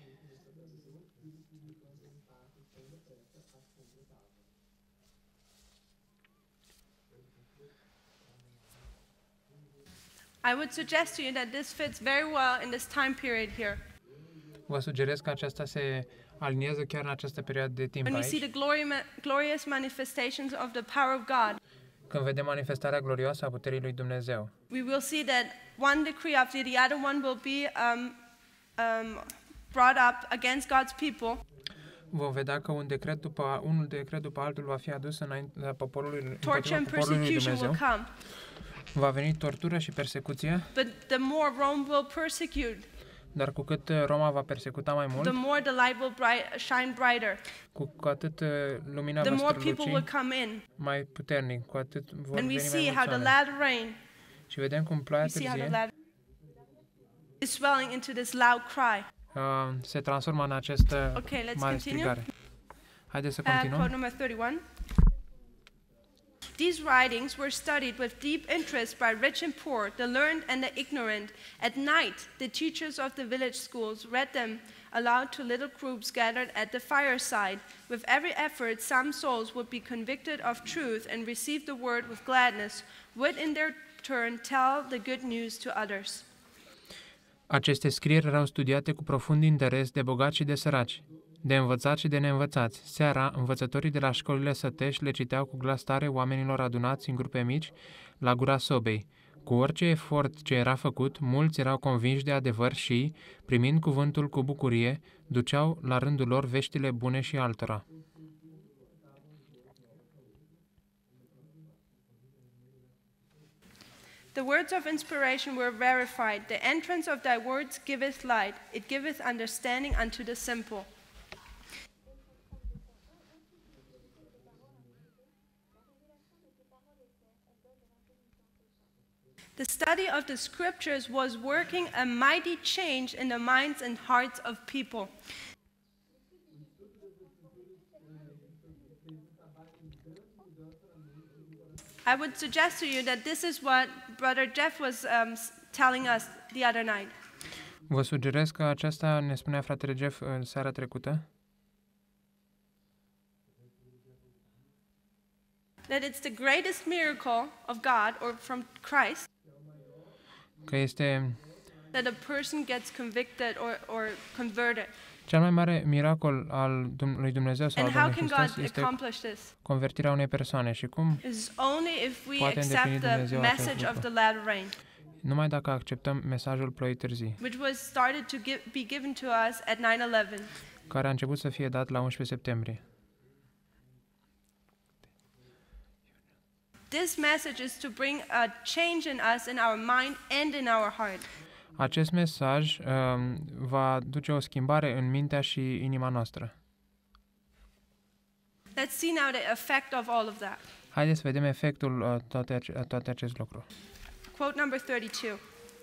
I would suggest to you that this fits very well in this time period here. Vă sugerez că aceasta se aliniază chiar în această perioadă de timp When we see aici. the glorious manifestations of the power of God, Când vedem manifestarea glorioasă a puterii lui Dumnezeu, we will see that one decree after the other one will be brought up against God's people. vom vedea că unul decret după altul va fi adus înaintea poporului, Torture împotriva and poporului lui persecution Dumnezeu. will come. Va veni tortură și persecuție, But the more Rome will persecute, dar cu cât Roma va persecuta mai the mult, more the light will shine brighter. cu atât lumina The va more people will străluci come in. mai puternic, cu atât vor And we veni see mai how mulți the oameni. latter rain, Și vedem cum ploaia we see how the târzie latter is swelling into this loud cry. se transformă în această Okay, let's mare continue. strigare. Haideți să Quote continuăm. number 31. These writings were studied with deep interest by rich and poor, the learned and the ignorant. At night, the teachers of the village schools read them aloud to little groups gathered at the fireside. With every effort, some souls would be convicted of truth and receive the word with gladness, would in their turn tell the good news to others. Aceste scrieri erau studiate cu profund interes de bogați și de săraci, de învățați și de neînvățați. Seara, învățătorii de la școlile sătești le citeau cu glas tare oamenilor adunați în grupe mici la gura sobei. Cu orice efort ce era făcut, mulți erau convinși de adevăr și, primind cuvântul cu bucurie, duceau la rândul lor veștile bune și altora. The words of inspiration were verified. The entrance of thy words giveth light, it giveth understanding unto the simple. The study of the scriptures was working a mighty change in the minds and hearts of people. I would suggest to you that this is what Brother Jeff was telling us the other night. Vă sugerez că aceasta ne spunea fratele Jeff în seara trecută, That it's the greatest miracle of God or from Christ că este that a person gets convicted or converted. cel mai mare miracol al lui Dumnezeu sau al And how Domnului can Hristos God este accomplish this? convertirea unei persoane și cum? Is only if we Poate accept îndeplini the Dumnezeu acest message of lucru. the latter rain, Numai dacă acceptăm mesajul ploii târzii, which was started to be given to us at 9/11. care a început să fie dat la 11 septembrie. This message is to bring a change in us, in our mind and in our heart. Acest mesaj va duce o schimbare în mintea și inima noastră. Let's see now the effect of all of that. Haideți să vedem efectul toate acest lucru. Quote number 32.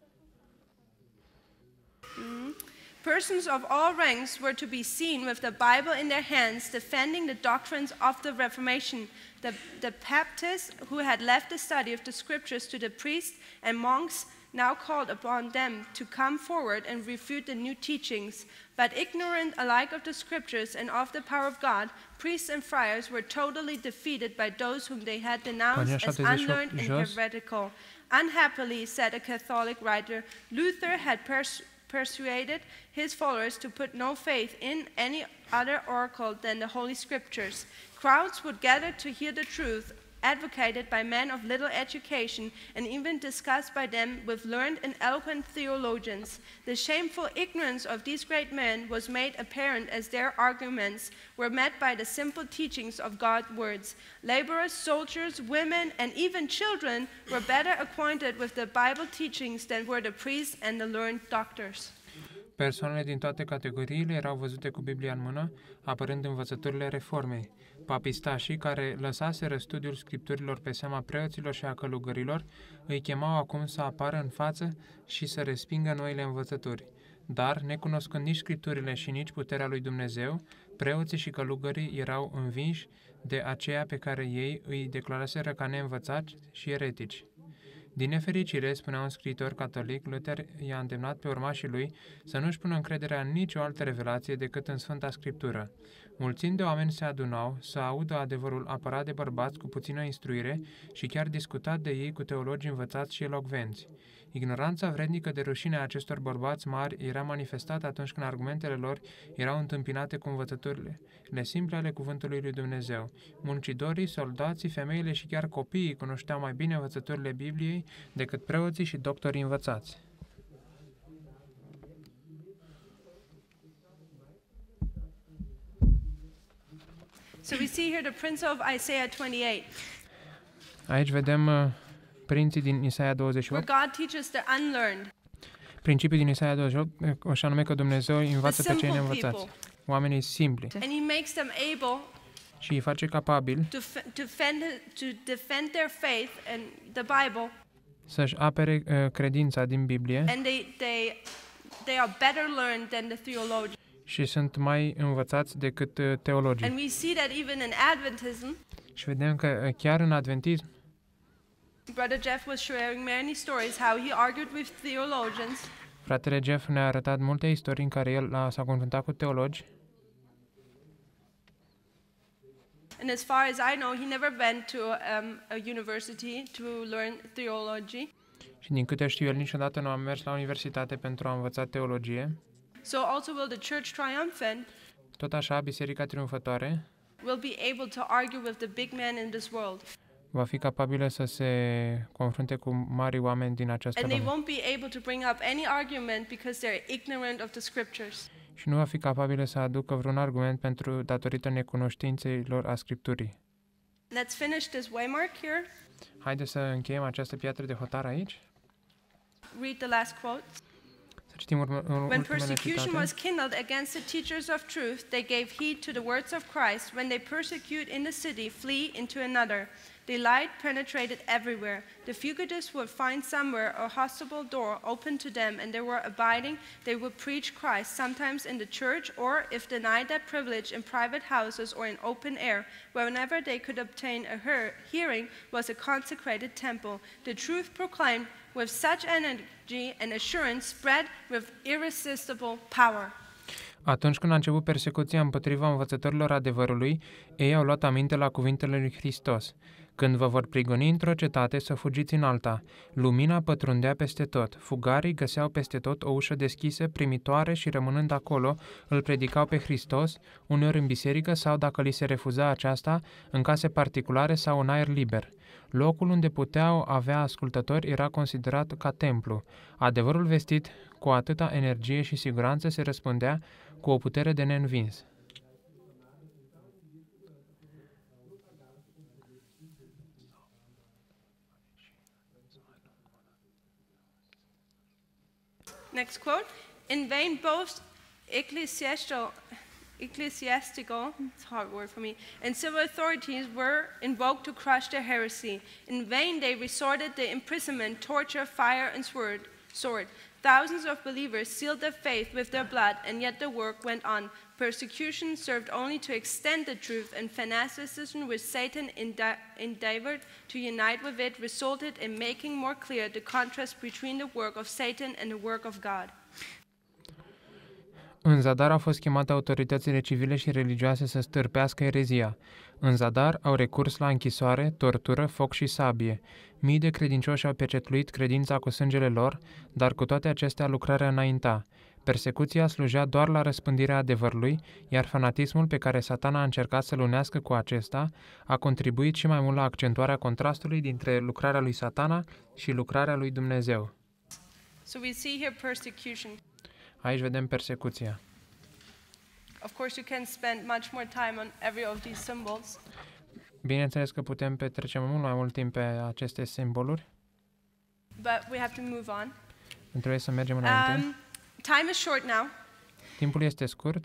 Persons of all ranks were to be seen with the Bible in their hands, defending the doctrines of the Reformation. The Baptists, who had left the study of the scriptures to the priests and monks, now called upon them to come forward and refute the new teachings. But ignorant alike of the scriptures and of the power of God, priests and friars were totally defeated by those whom they had denounced as unlearned and heretical. Unhappily, said a Catholic writer, Luther had persuaded his followers to put no faith in any other oracle than the Holy Scriptures. Crowds would gather to hear the truth advocated by men of little education and even discussed by them with learned and eloquent theologians. The shameful ignorance of these great men was made apparent as their arguments were met by the simple teachings of God's words. Laborers, soldiers, women, and even children were better acquainted with the Bible teachings than were the priests and the learned doctors. Persoanele din toate categoriile erau văzute cu Biblia în mână, apărând învățăturile reformei. Papistașii, care lăsaseră studiul scripturilor pe seama preoților și a călugărilor, îi chemau acum să apară în față și să respingă noile învățături. Dar, necunoscând nici scripturile și nici puterea lui Dumnezeu, preoții și călugării erau învinși de aceea pe care ei îi declaraseră ca neînvățați și eretici. Din nefericire, spunea un scriitor catolic, Luther i-a îndemnat pe urmașii lui să nu-și pună încrederea în nicio altă revelație decât în Sfânta Scriptură. Mulțimi de oameni se adunau să audă adevărul apărat de bărbați cu puțină instruire și chiar discutat de ei cu teologi învățați și elocvenți. Ignoranța vrednică de rușine a acestor bărbați mari era manifestată atunci când argumentele lor erau întâmpinate cu învățăturile simple ale cuvântului lui Dumnezeu. Muncitorii, soldații, femeile și chiar copiii cunoșteau mai bine învățăturile Bibliei decât preoții și doctorii învățați. So we see here the prince of Isaiah 28, Aici vedem prinții din Isaia where 28, God teaches the unlearned, principiul din Isaia 28, așa nume că Dumnezeu îi învață pe cei neînvățați, oamenii simpli, and he makes them able și îi face capabili to defend their faith and the Bible, să-și apere credința din Biblie and they are better learned than the theologians. și sunt mai învățați decât teologii. And we see that even in Adventism, Și vedem că chiar în adventism, Brother Jeff was sharing many stories how he argued with theologians, fratele Jeff ne-a arătat multe istorii în care el s-a confruntat cu teologi and as far as I know, he never went to a university to learn theology. și din câte știu el niciodată nu a mers la universitate pentru a învăța teologie. So also will the church triumphant Tot așa, Biserica Triumfătoare will be able to argue with the big men in this world. va fi capabilă să se confrunte cu mari oameni din această And they lume. won't be able to bring up any argument because they're ignorant of the scriptures. Și nu va fi capabilă să aducă vreun argument datorită necunoștinței lor a Scripturii. Let's finish this waymark here. Haideți să încheiem această piatră de hotar aici. Read the last quote. Să citim When ultimele persecution citate. was kindled against the teachers of truth, they gave heed to the words of Christ. When they persecute in the city, flee into another. The light penetrated everywhere. The fugitives would find somewhere a hospitable door open to them, and they were abiding. They would preach Christ, sometimes in the church, or, if denied that privilege, in private houses or in open air. Whenever they could obtain a hearing was a consecrated temple. The truth proclaimed with such energy and assurance spread with irresistible power. Atunci când a început persecuția împotriva învățătorilor adevărului, ei au luat aminte la cuvintele lui Hristos. Când vă vor prigoni într-o cetate, să fugiți în alta. Lumina pătrundea peste tot. Fugarii găseau peste tot o ușă deschisă, primitoare și rămânând acolo, îl predicau pe Hristos, uneori în biserică sau, dacă li se refuza aceasta, în case particulare sau în aer liber. Locul unde puteau avea ascultători era considerat ca templu. Adevărul vestit cu atâta energie și siguranță se răspândea cu o putere de neînvins. Next quote. In vain both ecclesiastical, it's a hard word for me, and civil authorities were invoked to crush their heresy. In vain they resorted to imprisonment, torture, fire, and sword. Thousands of believers sealed their faith with their blood, and yet the work went on. Persecution served only to extend the truth, and fanaticism, which Satan endeavored to unite with it, resulted in making more clear the contrast between the work of Satan and the work of God. În zadar au fost chemate autoritățile civile și religioase să stârpească erezia. În zadar au recurs la închisoare, tortură, foc și sabie. Mii de credincioși au pecetluit credința cu sângele lor, dar cu toate acestea lucrarea înainta. Persecuția slujea doar la răspândirea adevărului, iar fanatismul pe care Satana a încercat să-l unească cu acesta a contribuit și mai mult la accentuarea contrastului dintre lucrarea lui Satana și lucrarea lui Dumnezeu. So we see here persecution. Aici vedem persecuția. Of course, you can spend much more time on every of these symbols. Bineînțeles că putem petrece mult mai mult timp pe aceste simboluri, But we have to move on. trebuie să mergem înainte. Time is short now. Timpul este scurt.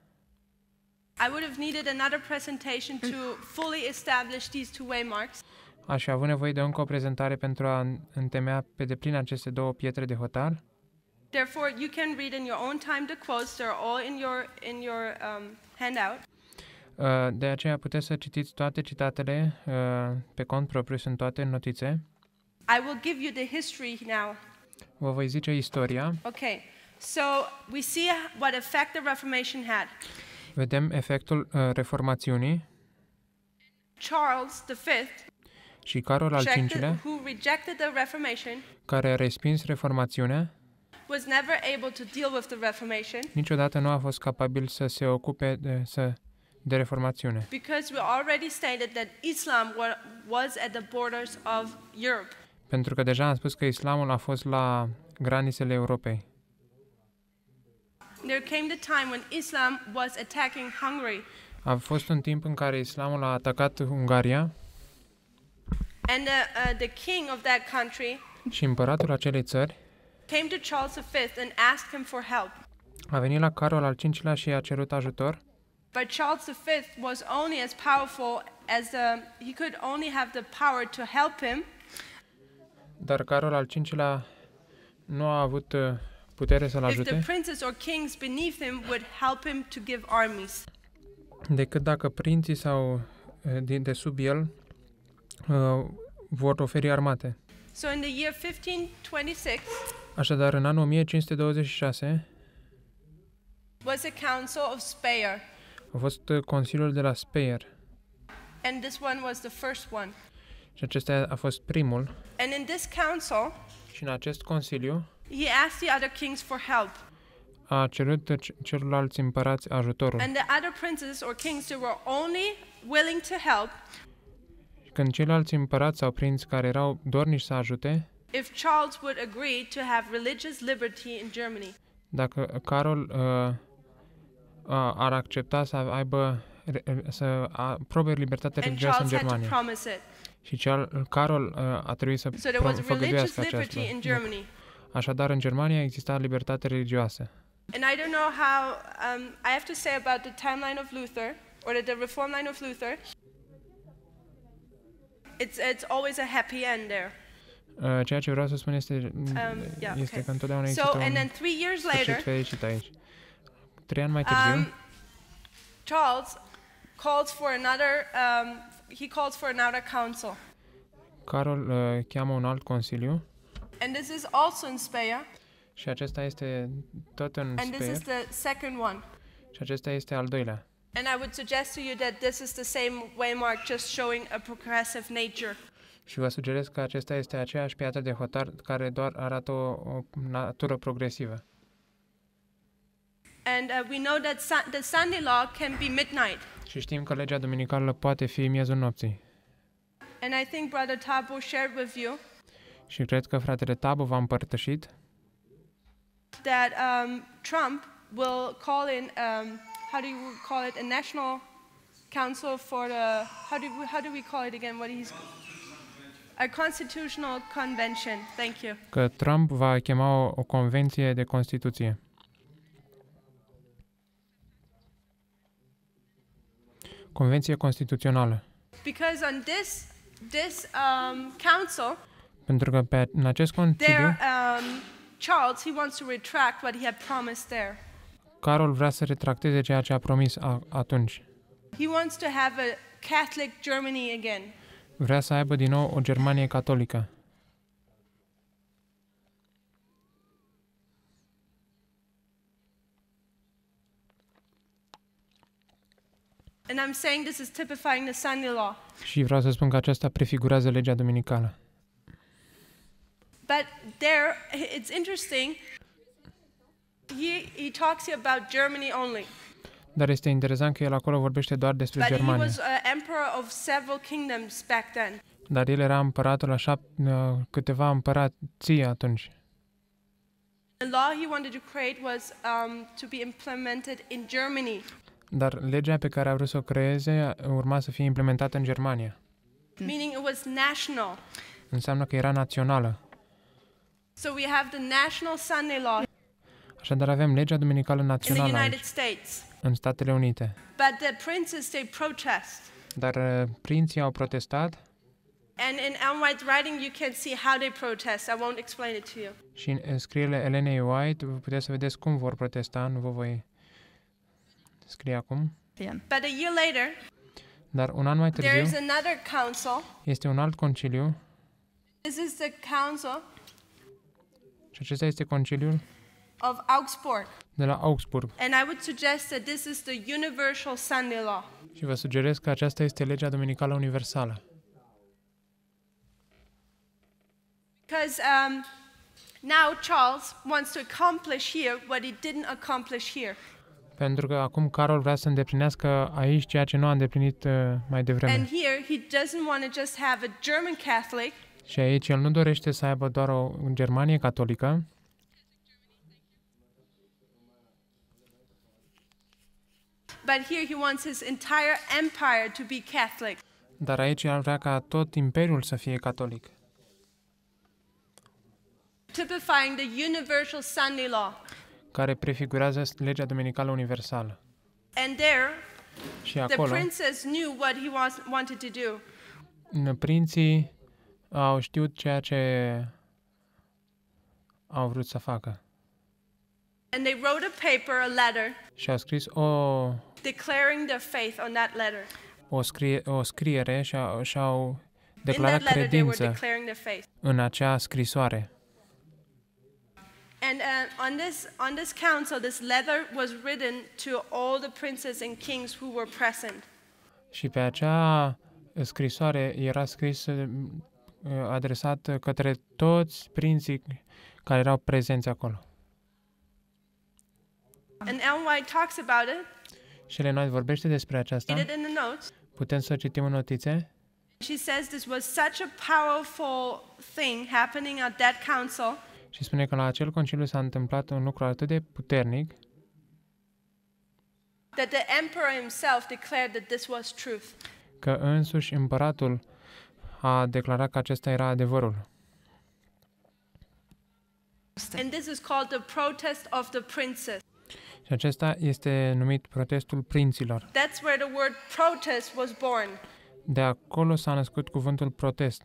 I would have needed another presentation to fully establish these two waymarks. Aș fi avut nevoie de încă o prezentare pentru a întemeia pe deplin aceste două pietre de hotar. Therefore, you can read in your own time the quotes. They're all in your handout. De aceea puteți să citiți toate citatele pe cont propriu, sunt toate în notițe. I will give you the history now. Vă voi zice istoria. Okay, so we see what effect the Reformation had. Vedem efectul reformațiunii Charles V, și Carol al V-lea, who rejected the Reformation, care a respins reformațiunea, was never able to deal with the Reformation niciodată nu a fost capabil să se ocupe de reformațiune. because we already stated that Islam was at the borders of Europe. Pentru că deja am spus că islamul a fost la granițele Europei. There came the time when Islam was attacking Hungary, A fost un timp în care islamul a atacat Ungaria and the king of that country și împăratul acelei țări came to Charles V and asked him for help. a venit la Carol al V-lea și i-a cerut ajutor, But Charles V was only as powerful as he could only have the power to help him dar Carol al V-lea nu a avut putere să-l if the ajute princes or kings beneath him would help him to give armies. decât dacă prinții sau de sub el vor oferi armate. So in the year 1526 Așadar, în anul 1526 was a council of Speyer, a fost Consiliul de la Speyer and this one was the first one. și acesta a fost primul. And in this council, Și în acest consiliu he asked the other kings for help. a cerut celorlalți împărați ajutorul. And the other princes or kings, they were only willing to help Când ceilalți împărați sau prinți care erau dornici să ajute, if Charles would agree to have religious liberty in Germany. dacă Carol ar accepta să aibă să aprobe libertatea And religioasă în Charles had to Germania. promise it. Și Carol a trebuit să So there was religious făgăduiască liberty in aceasta. Germany. Așadar, în Germania exista libertate religioasă. And I don't know how, I have to say about the timeline of Luther, or the reform line of Luther, it's always a happy end there. Ceea ce vreau să spun este Yeah, este okay. că întotdeauna So, există and un then 3 years sfârșit later, fericit aici. 3 ani mai târziu, Charles calls for another, he calls for another council. Carol cheamă un alt consiliu And this is also in Speyer, și acesta este tot în and this is Speyer the second one. și acesta este al doilea. And I would suggest to you that this is the same waymark, just showing a progressive nature. Și vă sugerez că acesta este aceeași piatră de hotar care doar arată o natură progresivă. And we know that the Sunday law can be midnight. Și știm că legea duminicală poate fi miezul nopții. And I think Brother Tabo shared with you Și cred că fratele Tabo v-a împărtășit that Trump will call in, how do you call it, a national council for the, how do we call it again? What he's, a constitutional convention. Thank you. că Trump va chema o convenție de Constituție. Convenție constituțională. Because on this council, Pentru că în acest conciliu, there, Charles, he wants to retract what he had promised there. Carol vrea să retracteze ceea ce a promis atunci. He wants to have a Catholic Germany again. Vrea să aibă din nou o Germanie catolică. And I'm saying this is typifying the Sunday law. Și vreau să spun că aceasta prefigurează legea duminicală. But there, it's interesting, he talks here about Germany only. Dar este interesant că el acolo vorbește doar despre But he Germania. was emperor of several kingdoms back then. Dar el era împăratul la câteva împărații atunci. The law he wanted to create was to be implemented in Germany. Dar legea pe care a vrut să o creeze urma să fie implementată în Germania. Meaning it was national. Înseamnă că era națională. So we have the national Sunday law Așadar avem legea duminicală in the națională United aici, States. în Statele Unite. But the princes, they protest. Dar prinții au protestat And in Ellen White's writing, you can see how they protest. I won't explain it to you. și în scrierile Elenei White puteți să vedeți cum vor protesta, nu vă voi scrie acum. But a year later, Dar un an mai there is târziu another council. este un alt conciliu This is the council și acesta este conciliul of Augsburg. de la Augsburg. And I would suggest that this is the universal Sunday law. Și vă sugerez că aceasta este legea duminicală universală. Because now Charles wants to accomplish here what he didn't accomplish here. Pentru că acum Carol vrea să îndeplinească aici ceea ce nu a îndeplinit mai devreme. And here he doesn't want to just have a German Catholic. Și aici el nu dorește să aibă doar o Germanie catolică, But here he wants his entire empire to be Catholic. dar aici el vrea ca tot imperiul să fie catolic. Typifying the universal Sunday law. Care prefigurează legea duminicală universală. And there, Și the acolo, princess knew what he wanted to do. prinții au știut ceea ce au vrut să facă. And they wrote a paper, a letter, Și au scris declaring their faith on that letter. o scriere și-au In declarat that letter, they were credință declaring their faith. în acea scrisoare. And on this council, this letter was written to all the princes and kings who were present. Și pe acea scrisoare era scris adresat către toți prinții care erau prezenți acolo. And Ellen White talks about it. Și Ellen White vorbește despre aceasta. Read it in the notes. Putem să citim în notițe. She says this was such a powerful thing happening at that council Și spune că la acel conciliu s-a întâmplat un lucru atât de puternic that the emperor himself declared that this was truth. că însuși împăratul a declarat că acesta era adevărul. And this is called the protest of the princes. Și acesta este numit protestul prinților. That's where the word protest was born. De acolo s-a născut cuvântul protest.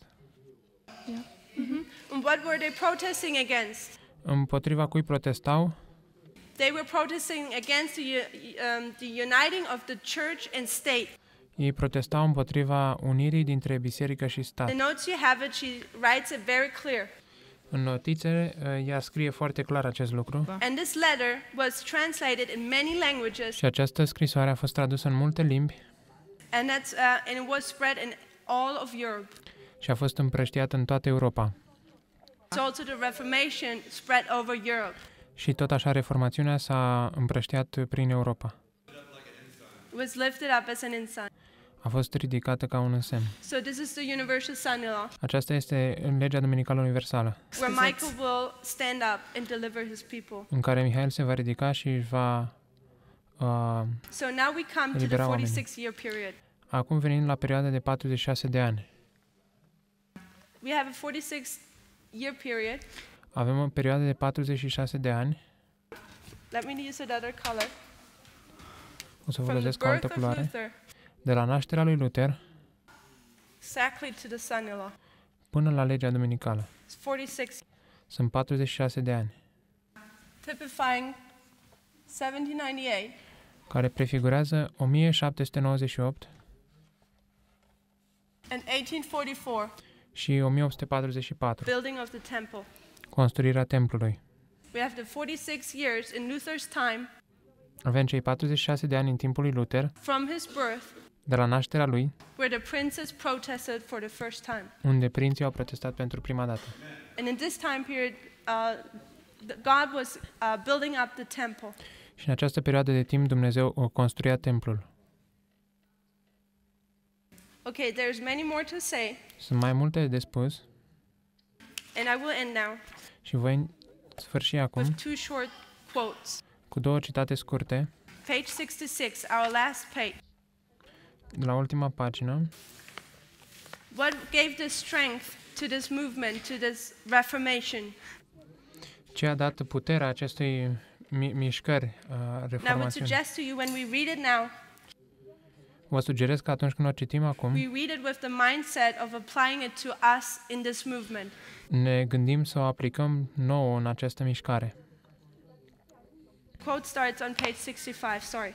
And what were they protesting against? Împotriva cui protestau? They were protesting against the uniting of the church and state. Ei protestau împotriva unirii dintre biserică și stat. The notes you have it, she writes it very clear. În notițe, ea scrie foarte clar acest lucru. And this letter was translated in many languages, Și această scrisoare a fost tradusă în multe limbi and it was spread in all of Europe. și a fost împrăștiată în toată Europa. So also the Reformation spread over Europe. Și tot așa reformațiunea s-a împrăștiat prin Europa. It was lifted up as an ensign. A fost ridicată ca un însemn. So this is the universal Sunday law, Aceasta este legea duminicală universală, where Michael will stand up and deliver his people. în care Mihail se va ridica și își va... So now we come to the Elibera oamenii. 46-year period. Acum venim la perioada de 46 de ani. We have a 46-year period. Avem o perioadă de 46 de ani. Let me use another color. O să From the folosesc o altă birth of culoare. Luther De la nașterea lui Luther exactly to the Sunday law. până la legea duminicală. It's 46, Sunt 46 de ani, typifying 1798 care prefigurează 1798 and 1844, și 1844, building of the temple. construirea templului. We have the 46 years in Luther's time Avem cei 46 de ani în timpul lui Luther, from his birth, de la nașterea lui, where the princes protested for the first time. unde prinții au protestat pentru prima dată. And in this time period, God was building up the temple. Și în această perioadă de timp Dumnezeu construia templul. Okay, there's many more to say, Sunt mai multe de spus and I will end now și voi sfârși acum with two short quotes. cu două citate scurte Page 66, our last page. de la ultima pagină. What gave the strength to this movement, to this Reformation? Ce a dat puterea acestei mișcări And I would reformațiuni? suggest to you when we read it now, Vă sugerez că atunci când o citim acum, we read it with the mindset of applying it to us in this movement. ne gândim să o aplicăm nouă în această mișcare. Quote starts on page 65, sorry.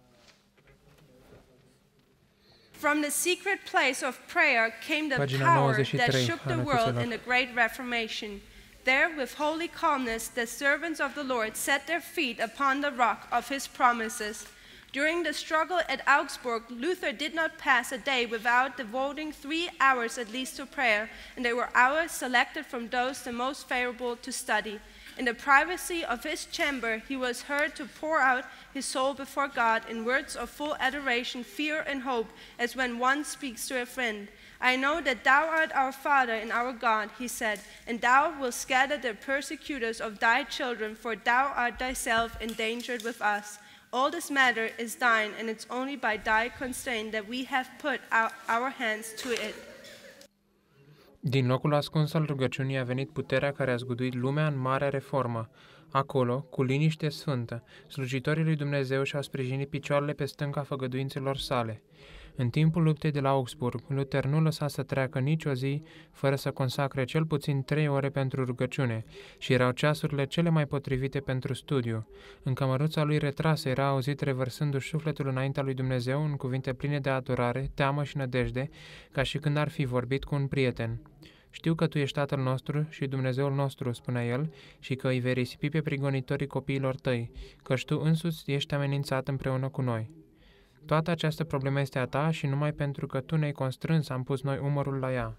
From the secret place of prayer came the Pagina power 93 that shook the a world notițelor. in the great Reformation. There, with holy calmness, the servants of the Lord set their feet upon the rock of his promises. During the struggle at Augsburg, Luther did not pass a day without devoting 3 hours at least to prayer, and they were hours selected from those the most favorable to study. In the privacy of his chamber, he was heard to pour out his soul before God in words of full adoration, fear, and hope, as when one speaks to a friend. I know that thou art our Father and our God, he said, and thou wilt scatter the persecutors of thy children, for thou art thyself endangered with us. All this matter is thine, and it's only by thy constraint that we have put our hands to it. Din locul ascuns al rugăciunii a venit puterea care a zguduit lumea în marea reformă. Acolo, cu liniște sfântă, slujitorii lui Dumnezeu și-au sprijinit picioarele pe stânca făgăduințelor sale. În timpul luptei de la Augsburg, Luther nu lăsa să treacă nicio zi fără să consacre cel puțin 3 ore pentru rugăciune și erau ceasurile cele mai potrivite pentru studiu. În cămăruța lui retrasă era auzit revărsându-și sufletul înaintea lui Dumnezeu în cuvinte pline de adorare, teamă și nădejde, ca și când ar fi vorbit cu un prieten. Știu că Tu ești Tatăl nostru și Dumnezeul nostru, spunea el, și că îi vei risipi pe prigonitorii copiilor Tăi, căci Tu însuți ești amenințat împreună cu noi. Toată această problemă este a Ta și numai pentru că Tu ne-ai constrâns am pus noi umărul la ea.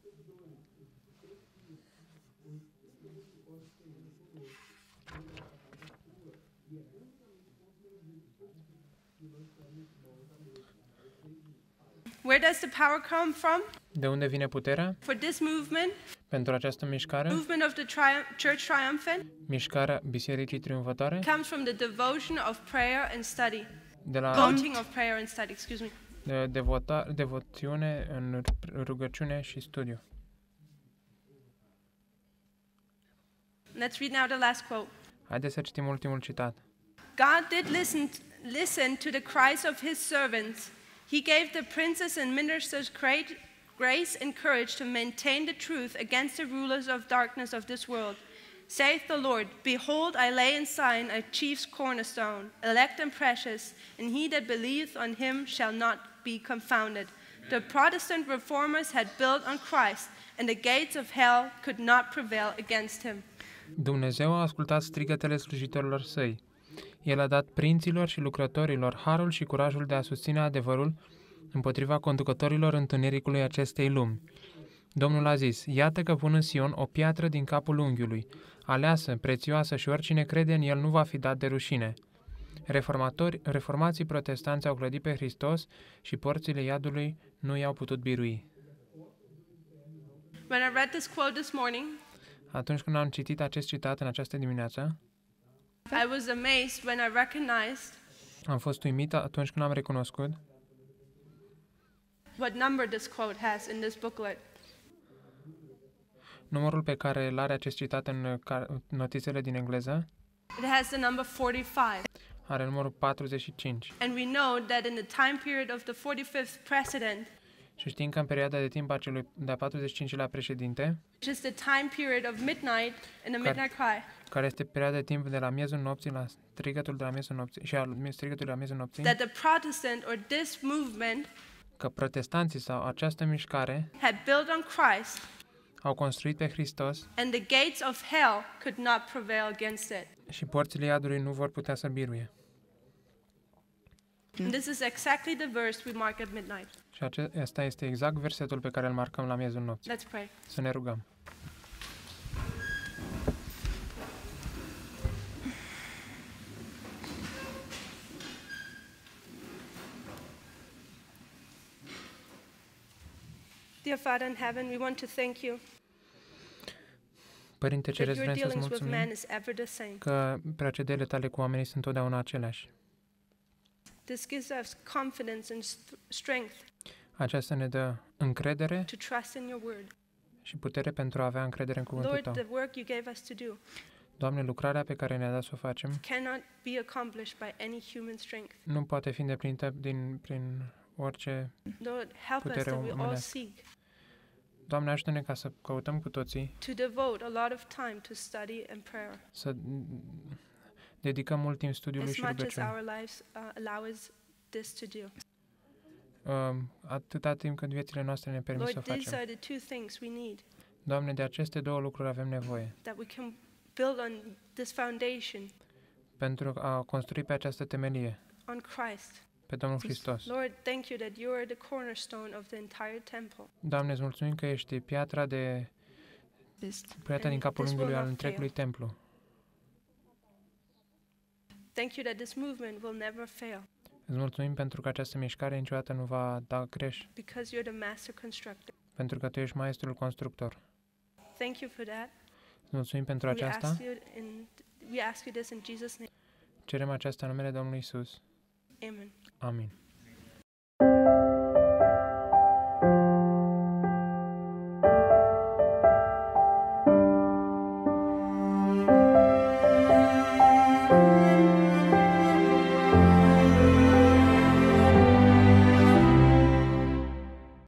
Where does the power come from? De unde vine puterea? For this movement, Pentru această mișcare? movement of the Church Triumphant, Mișcarea Bisericii Triumfătoare? comes from the devotion of prayer and study. De la Devoting of prayer and study, excuse me. devoțiune în rugăciune și studiu. Let's read now the last quote. Haideți să citim ultimul citat. God did listen to the cries of his servants. He gave the princes and ministers great grace and courage to maintain the truth against the rulers of darkness of this world. Saith the Lord, Behold, I lay in Zion a chief's cornerstone, elect and precious, and he that believeth on him shall not be confounded. The Protestant reformers had built on Christ, and the gates of hell could not prevail against him. Dumnezeu a ascultat strigătele slujitorilor săi. El a dat prinților și lucrătorilor harul și curajul de a susține adevărul împotriva conducătorilor întunericului acestei lumi. Domnul a zis, iată că pun în Sion o piatră din capul unghiului, aleasă, prețioasă și oricine crede în el nu va fi dat de rușine. Reformații protestanți au clădit pe Hristos și porțile iadului nu i-au putut birui. When I read this quote this morning, Atunci când am citit acest citat în această dimineață, I was amazed when I recognized am fost uimit atunci când am recunoscut what number this quote has in this booklet. numărul pe care îl are acest citat în notițele din engleză. It has the number 45. Are numărul 45. And we know that in the time period of the 45th president, Și știm că în perioada de timp a celui de-a 45-lea președinte, which is the time period of midnight and the midnight cry, care este perioada de timp de la miezul nopții la strigătul de la miezul nopții și al strigătului la miezul nopții, that the Protestant or this movement că protestanții sau această mișcare had built on Christ, au construit pe Hristos and the gates of hell could not prevail against it. și porțile iadului nu vor putea să biruie. And this is exactly the verse we mark at midnight. Și acesta este exact versetul pe care îl marcăm la miezul nopții. Let's pray. Să ne rugăm. Dear Father in heaven, we want to thank you Părinte that Ceresc, your vrem să-ți dealings with mulțumim man is ever the same. că procedele tale cu oamenii sunt întotdeauna aceleași. This gives us confidence and strength Aceasta ne dă încredere to trust in your word. și putere pentru a avea încredere în cuvântul Lord, Tău. the work you gave us to do Doamne, lucrarea pe care ne-a dat să o facem cannot be accomplished by any human strength. nu poate fi îndeplinită prin orice. Lord, help us Putere that we all omenească. seek Doamne, ajută-ne ca să căutăm cu toții, to devote a lot of time to study and prayer, să dedicăm mult timp studiului as și much as rugăciunii. our lives allow us this to do. Atâta timp cât viețile noastre ne permit să o Lord, these facem. are the two things we need, Doamne, de aceste două lucruri avem nevoie that we can build on this foundation, pentru a construi pe această temelie, on Christ. pe Domnul Hristos. Lord, thank you that you are the cornerstone of the entire temple. Doamne, îți mulțumim că ești piatra din And capul this will unghiului al not întregului templu. Thank you that this movement will never fail, Îți mulțumim pentru că această mișcare niciodată nu va da greș, because you're the master constructor. pentru că Tu ești maestrul constructor. Thank you for that. Îți mulțumim pentru aceasta. We ask you this in Jesus' name. Cerem aceasta în numele Domnului Isus. Amen. Amin.